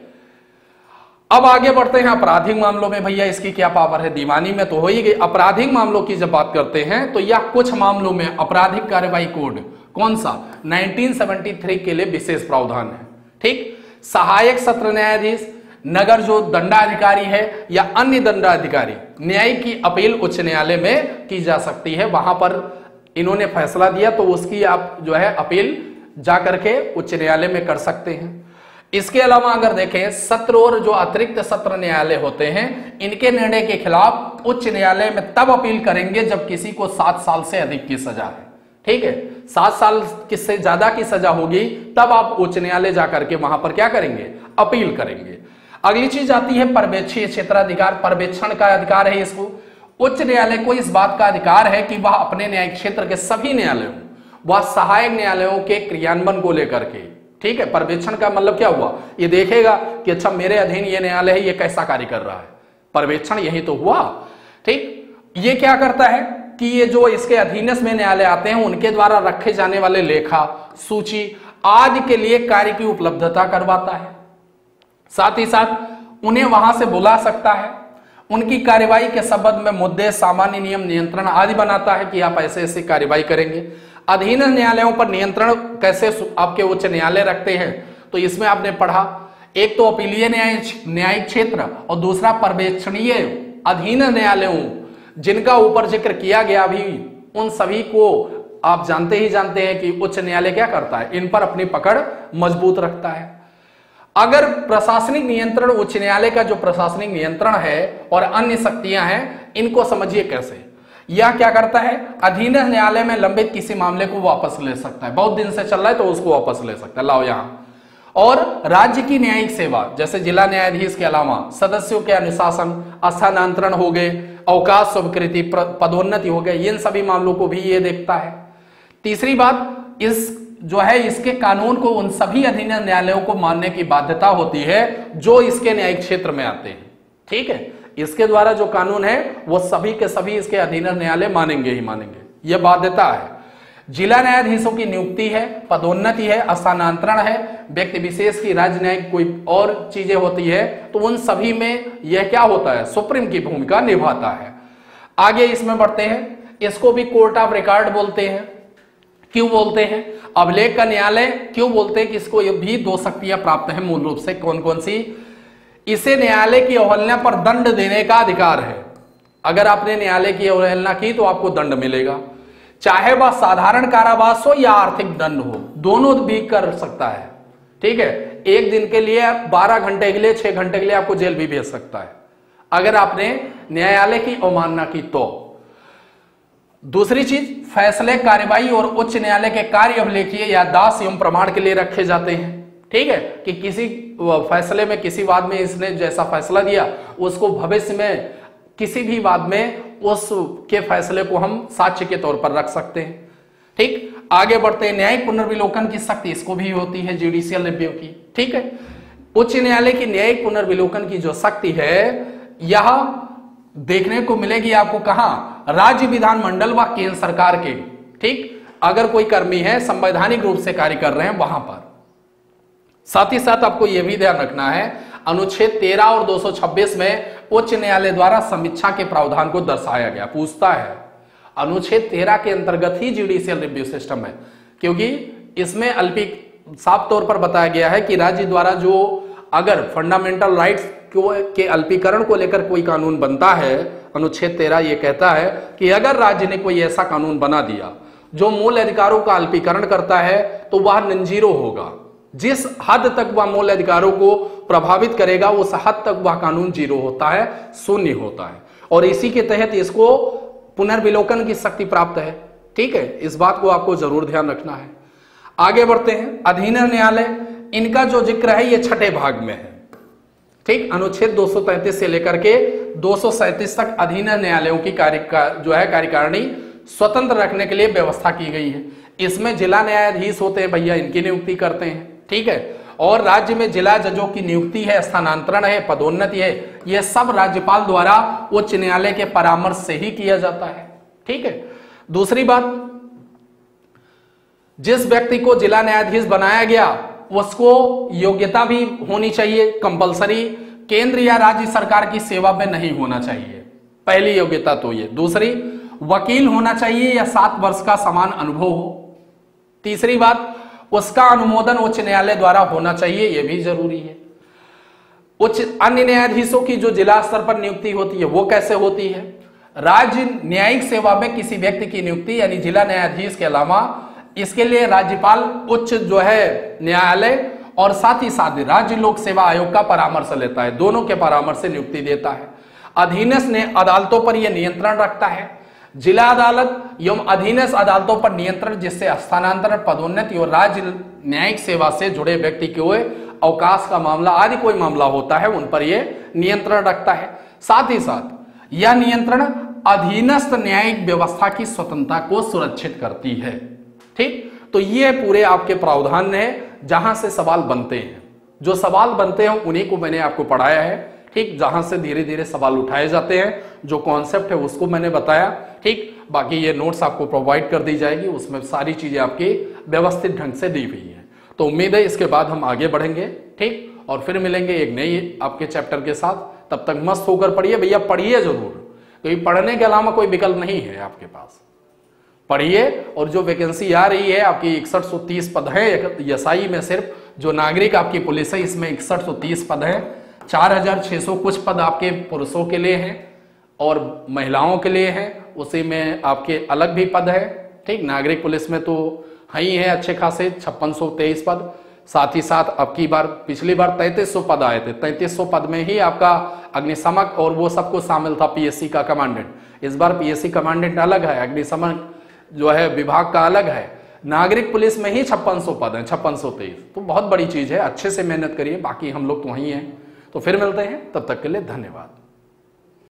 अब आगे बढ़ते हैं आपराधिक मामलों में। भैया इसकी क्या पावर है? दीवानी में तो हो ही गई, आपराधिक मामलों की जब बात करते हैं तो यह कुछ मामलों में आपराधिक कार्यवाही कोड कौन सा 1973 के लिए विशेष प्रावधान है। ठीक, सहायक सत्र न्यायाधीश, नगर जो दंडाधिकारी है या अन्य दंडाधिकारी, न्यायिक की अपील उच्च न्यायालय में की जा सकती है। वहां पर इन्होंने फैसला दिया तो उसकी आप जो है अपील जाकर के उच्च न्यायालय में कर सकते हैं। इसके अलावा अगर देखें, सत्र और जो अतिरिक्त सत्र न्यायालय होते हैं इनके निर्णय के खिलाफ उच्च न्यायालय में तब अपील करेंगे जब किसी को 7 साल से अधिक की सजा है। ठीक है, 7 साल से ज्यादा की सजा होगी तब आप उच्च न्यायालय जाकर के वहां पर क्या करेंगे, अपील करेंगे। अगली चीज आती है पर्यवेक्षीय क्षेत्राधिकार, पर्यवेक्षण का अधिकार है इसको। उच्च न्यायालय को इस बात का अधिकार है कि वह अपने न्यायिक क्षेत्र के सभी न्यायालयों व सहायक न्यायालयों के क्रियान्वयन को लेकर के, ठीक है, पर्यवेक्षण का मतलब क्या हुआ, ये देखेगा कि अच्छा मेरे अधीन ये न्यायालय है, ये कैसा कार्य कर रहा है, पर्यवेक्षण यही तो हुआ। ठीक, ये क्या करता है कि ये जो इसके अधीनस्थ में न्यायालय आते हैं उनके द्वारा रखे जाने वाले लेखा, सूची आदि के लिए कार्य की उपलब्धता करवाता है। साथ ही साथ उन्हें वहां से बुला सकता है, उनकी कार्यवाही के संबंध में मुद्दे, सामान्य नियम, नियंत्रण आदि बनाता है कि आप ऐसे ऐसे कार्यवाही करेंगे। अधीन न्यायालयों पर नियंत्रण कैसे आपके उच्च न्यायालय रखते हैं, तो इसमें आपने पढ़ा, एक तो अपीलीय न्यायिक क्षेत्र और दूसरा पर्यवेक्षणीय अधीन न्यायालयों, जिनका ऊपर जिक्र किया गया भी, उन सभी को आप जानते ही जानते हैं कि उच्च न्यायालय क्या करता है, इन पर अपनी पकड़ मजबूत रखता है। अगर प्रशासनिक नियंत्रण, उच्च न्यायालय का जो प्रशासनिक नियंत्रण है और अन्य शक्तियां हैं, इनको समझिए कैसे। यह क्या करता है, अधीन न्यायालय में लंबित किसी मामले को वापस ले सकता है, बहुत दिन से चल रहा है तो उसको वापस ले सकता है, लाओ यहां। और राज्य की न्यायिक सेवा, जैसे जिला न्यायाधीश के अलावा सदस्यों के अनुशासन, स्थानांतरण हो गए, अवकाश स्वीकृति, पदोन्नति हो गए, इन सभी मामलों को भी ये देखता है। तीसरी बात, इस जो है इसके कानून को उन सभी अधीन न्यायालयों को मानने की बाध्यता होती है जो इसके न्यायिक क्षेत्र में आते हैं। ठीक है, इसके द्वारा जो कानून है वो सभी के सभी इसके अधीन न्यायालय मानेंगे ही मानेंगे, यह बाध्यता है। जिला न्यायाधीशों की नियुक्ति है, पदोन्नति है, स्थानांतरण है, व्यक्ति विशेष की राज्य न्यायिक कोई और चीजें होती है, तो उन सभी में यह क्या होता है, सुप्रीम की भूमिका निभाता है। आगे इसमें बढ़ते हैं, इसको भी कोर्ट ऑफ रिकॉर्ड बोलते हैं। क्यों बोलते हैं, अभिलेख का न्यायालय क्यों बोलते हैं कि इसको भी दो शक्तियां प्राप्त है मूल रूप से, कौन कौन सी। इसे न्यायालय की अवहेलना पर दंड देने का अधिकार है। अगर आपने न्यायालय की अवहेलना की तो आपको दंड मिलेगा, चाहे वह साधारण कारावास हो या आर्थिक दंड हो, दोनों भी कर सकता है। ठीक है, एक दिन के लिए, 12 घंटे के लिए, 6 घंटे के लिए आपको जेल भी भेज सकता है अगर आपने न्यायालय की अवमानना की तो। दूसरी चीज, फैसले, कार्यवाही और उच्च न्यायालय के कार्य अभिलेखीय या दास एवं प्रमाण के लिए रखे जाते हैं। ठीक है, कि किसी फैसले में, किसी वाद में इसने जैसा फैसला दिया, उसको भविष्य में किसी भी वाद में उसके फैसले को हम साक्ष्य के तौर पर रख सकते हैं। ठीक, आगे बढ़ते हैं, न्यायिक पुनर्विलोकन की शक्ति इसको भी होती है, जुडिशियल रिव्यू की। ठीक है, उच्च न्यायालय की न्यायिक पुनर्विलोकन की जो शक्ति है, यह देखने को मिलेगी आपको कहां, राज्य विधानमंडल व केंद्र सरकार के। ठीक, अगर कोई कर्मी है संवैधानिक रूप से कार्य कर रहे हैं वहां पर। साथ ही साथ आपको यह भी ध्यान रखना है, अनुच्छेद 13 और 226 में उच्च न्यायालय द्वारा समीक्षा के प्रावधान को दर्शाया गया, पूछता है। अनुच्छेद 13 के अंतर्गत ही जुडिशियल रिव्यू सिस्टम है, क्योंकि इसमें साफ तौर पर बताया गया है कि राज्य द्वारा जो अगर फंडामेंटल राइट्स के अल्पीकरण को लेकर कोई कानून बनता है, अनुच्छेद 13 ये कहता है कि अगर राज्य ने कोई ऐसा कानून बना दिया जो मूल अधिकारों का अल्पीकरण करता है, तो वह नंजीरो होगा। जिस हद तक वह मूल अधिकारों को प्रभावित करेगा, उस हद तक वह कानून जीरो होता है, शून्य होता है, और इसी के तहत इसको पुनर्विलोकन की शक्ति प्राप्त है। ठीक है, इस बात को आपको जरूर ध्यान रखना है। आगे बढ़ते हैं, अधीन न्यायालय, इनका जो जिक्र है ये छठे भाग में है। ठीक, अनुच्छेद 233 से लेकर के 237 तक अधीन न्यायालयों की कार्यकारिणी स्वतंत्र रखने के लिए व्यवस्था की गई है। इसमें जिला न्यायाधीश होते हैं भैया, इनकी नियुक्ति करते हैं। ठीक है, और राज्य में जिला जजों की नियुक्ति है, स्थानांतरण है, पदोन्नति है, यह सब राज्यपाल द्वारा उच्च न्यायालय के परामर्श से ही किया जाता है। ठीक है, दूसरी बात, जिस व्यक्ति को जिला न्यायाधीश बनाया गया उसको योग्यता भी होनी चाहिए, कंपलसरी केंद्र या राज्य सरकार की सेवा में नहीं होना चाहिए, पहली योग्यता तो ये। दूसरी, वकील होना चाहिए या 7 वर्ष का समान अनुभव हो। तीसरी बात, उसका अनुमोदन उच्च न्यायालय द्वारा होना चाहिए, यह भी जरूरी है। अन्य न्यायाधीशों की जो जिला स्तर पर नियुक्ति होती है वो कैसे होती है, राज्य न्यायिक सेवा में किसी व्यक्ति की नियुक्ति यानी जिला न्यायाधीश के अलावा इसके लिए राज्यपाल उच्च जो है न्यायालय और साथ ही साथ राज्य लोक सेवा आयोग का परामर्श लेता है, दोनों के परामर्श से नियुक्ति देता है। अधीनस्थ ने अदालतों पर यह नियंत्रण रखता है, जिला अदालत एवं अधीनस्थ अदालतों पर नियंत्रण, जिससे स्थानांतरण, पदोन्नति और राज्य न्यायिक सेवा से जुड़े व्यक्ति के अवकाश का मामला आदि कोई मामला होता है उन पर यह नियंत्रण रखता है। साथ ही साथ यह नियंत्रण अधीनस्थ न्यायिक व्यवस्था की स्वतंत्रता को सुरक्षित करती है। ठीक, तो ये पूरे आपके प्रावधान है जहां से सवाल बनते हैं, जो सवाल बनते हैं उन्हीं को मैंने आपको पढ़ाया है। ठीक, जहां से धीरे धीरे सवाल उठाए जाते हैं, जो कॉन्सेप्ट है उसको मैंने बताया। ठीक, बाकी ये नोट्स आपको प्रोवाइड कर दी जाएगी, उसमें सारी चीजें आपकी व्यवस्थित ढंग से दी हुई है। तो उम्मीद है इसके बाद हम आगे बढ़ेंगे। ठीक, और फिर मिलेंगे एक नई आपके चैप्टर के साथ। तब तक मस्त होकर पढ़िए भैया, पढ़िए जरूर, क्योंकि पढ़ने के अलावा कोई विकल्प नहीं है आपके पास। पढ़िए, और जो वैकेंसी आ रही है आपकी 6130 पद है एसआई में, सिर्फ जो नागरिक आपकी पुलिस है इसमें 6130 पद है। 4600 कुछ पद आपके पुरुषों के लिए हैं और महिलाओं के लिए हैं, उसी में आपके अलग भी पद है। ठीक, नागरिक पुलिस में तो है ही है अच्छे खासे 5623 पद। साथ ही साथ अब की बार, पिछली बार 3300 पद आए थे, 3300 पद में ही आपका अग्निशमक और वो सब कुछ शामिल था, पीएससी का कमांडेंट। इस बार पीएससी कमांडेंट अलग है, अग्निशमन जो है विभाग का अलग है। नागरिक पुलिस में ही 5600 पद हैं, 5623। तो बहुत बड़ी चीज है, अच्छे से मेहनत करिए, बाकी हम लोग तो वहीं हैं। तो फिर मिलते हैं, तब तक के लिए धन्यवाद।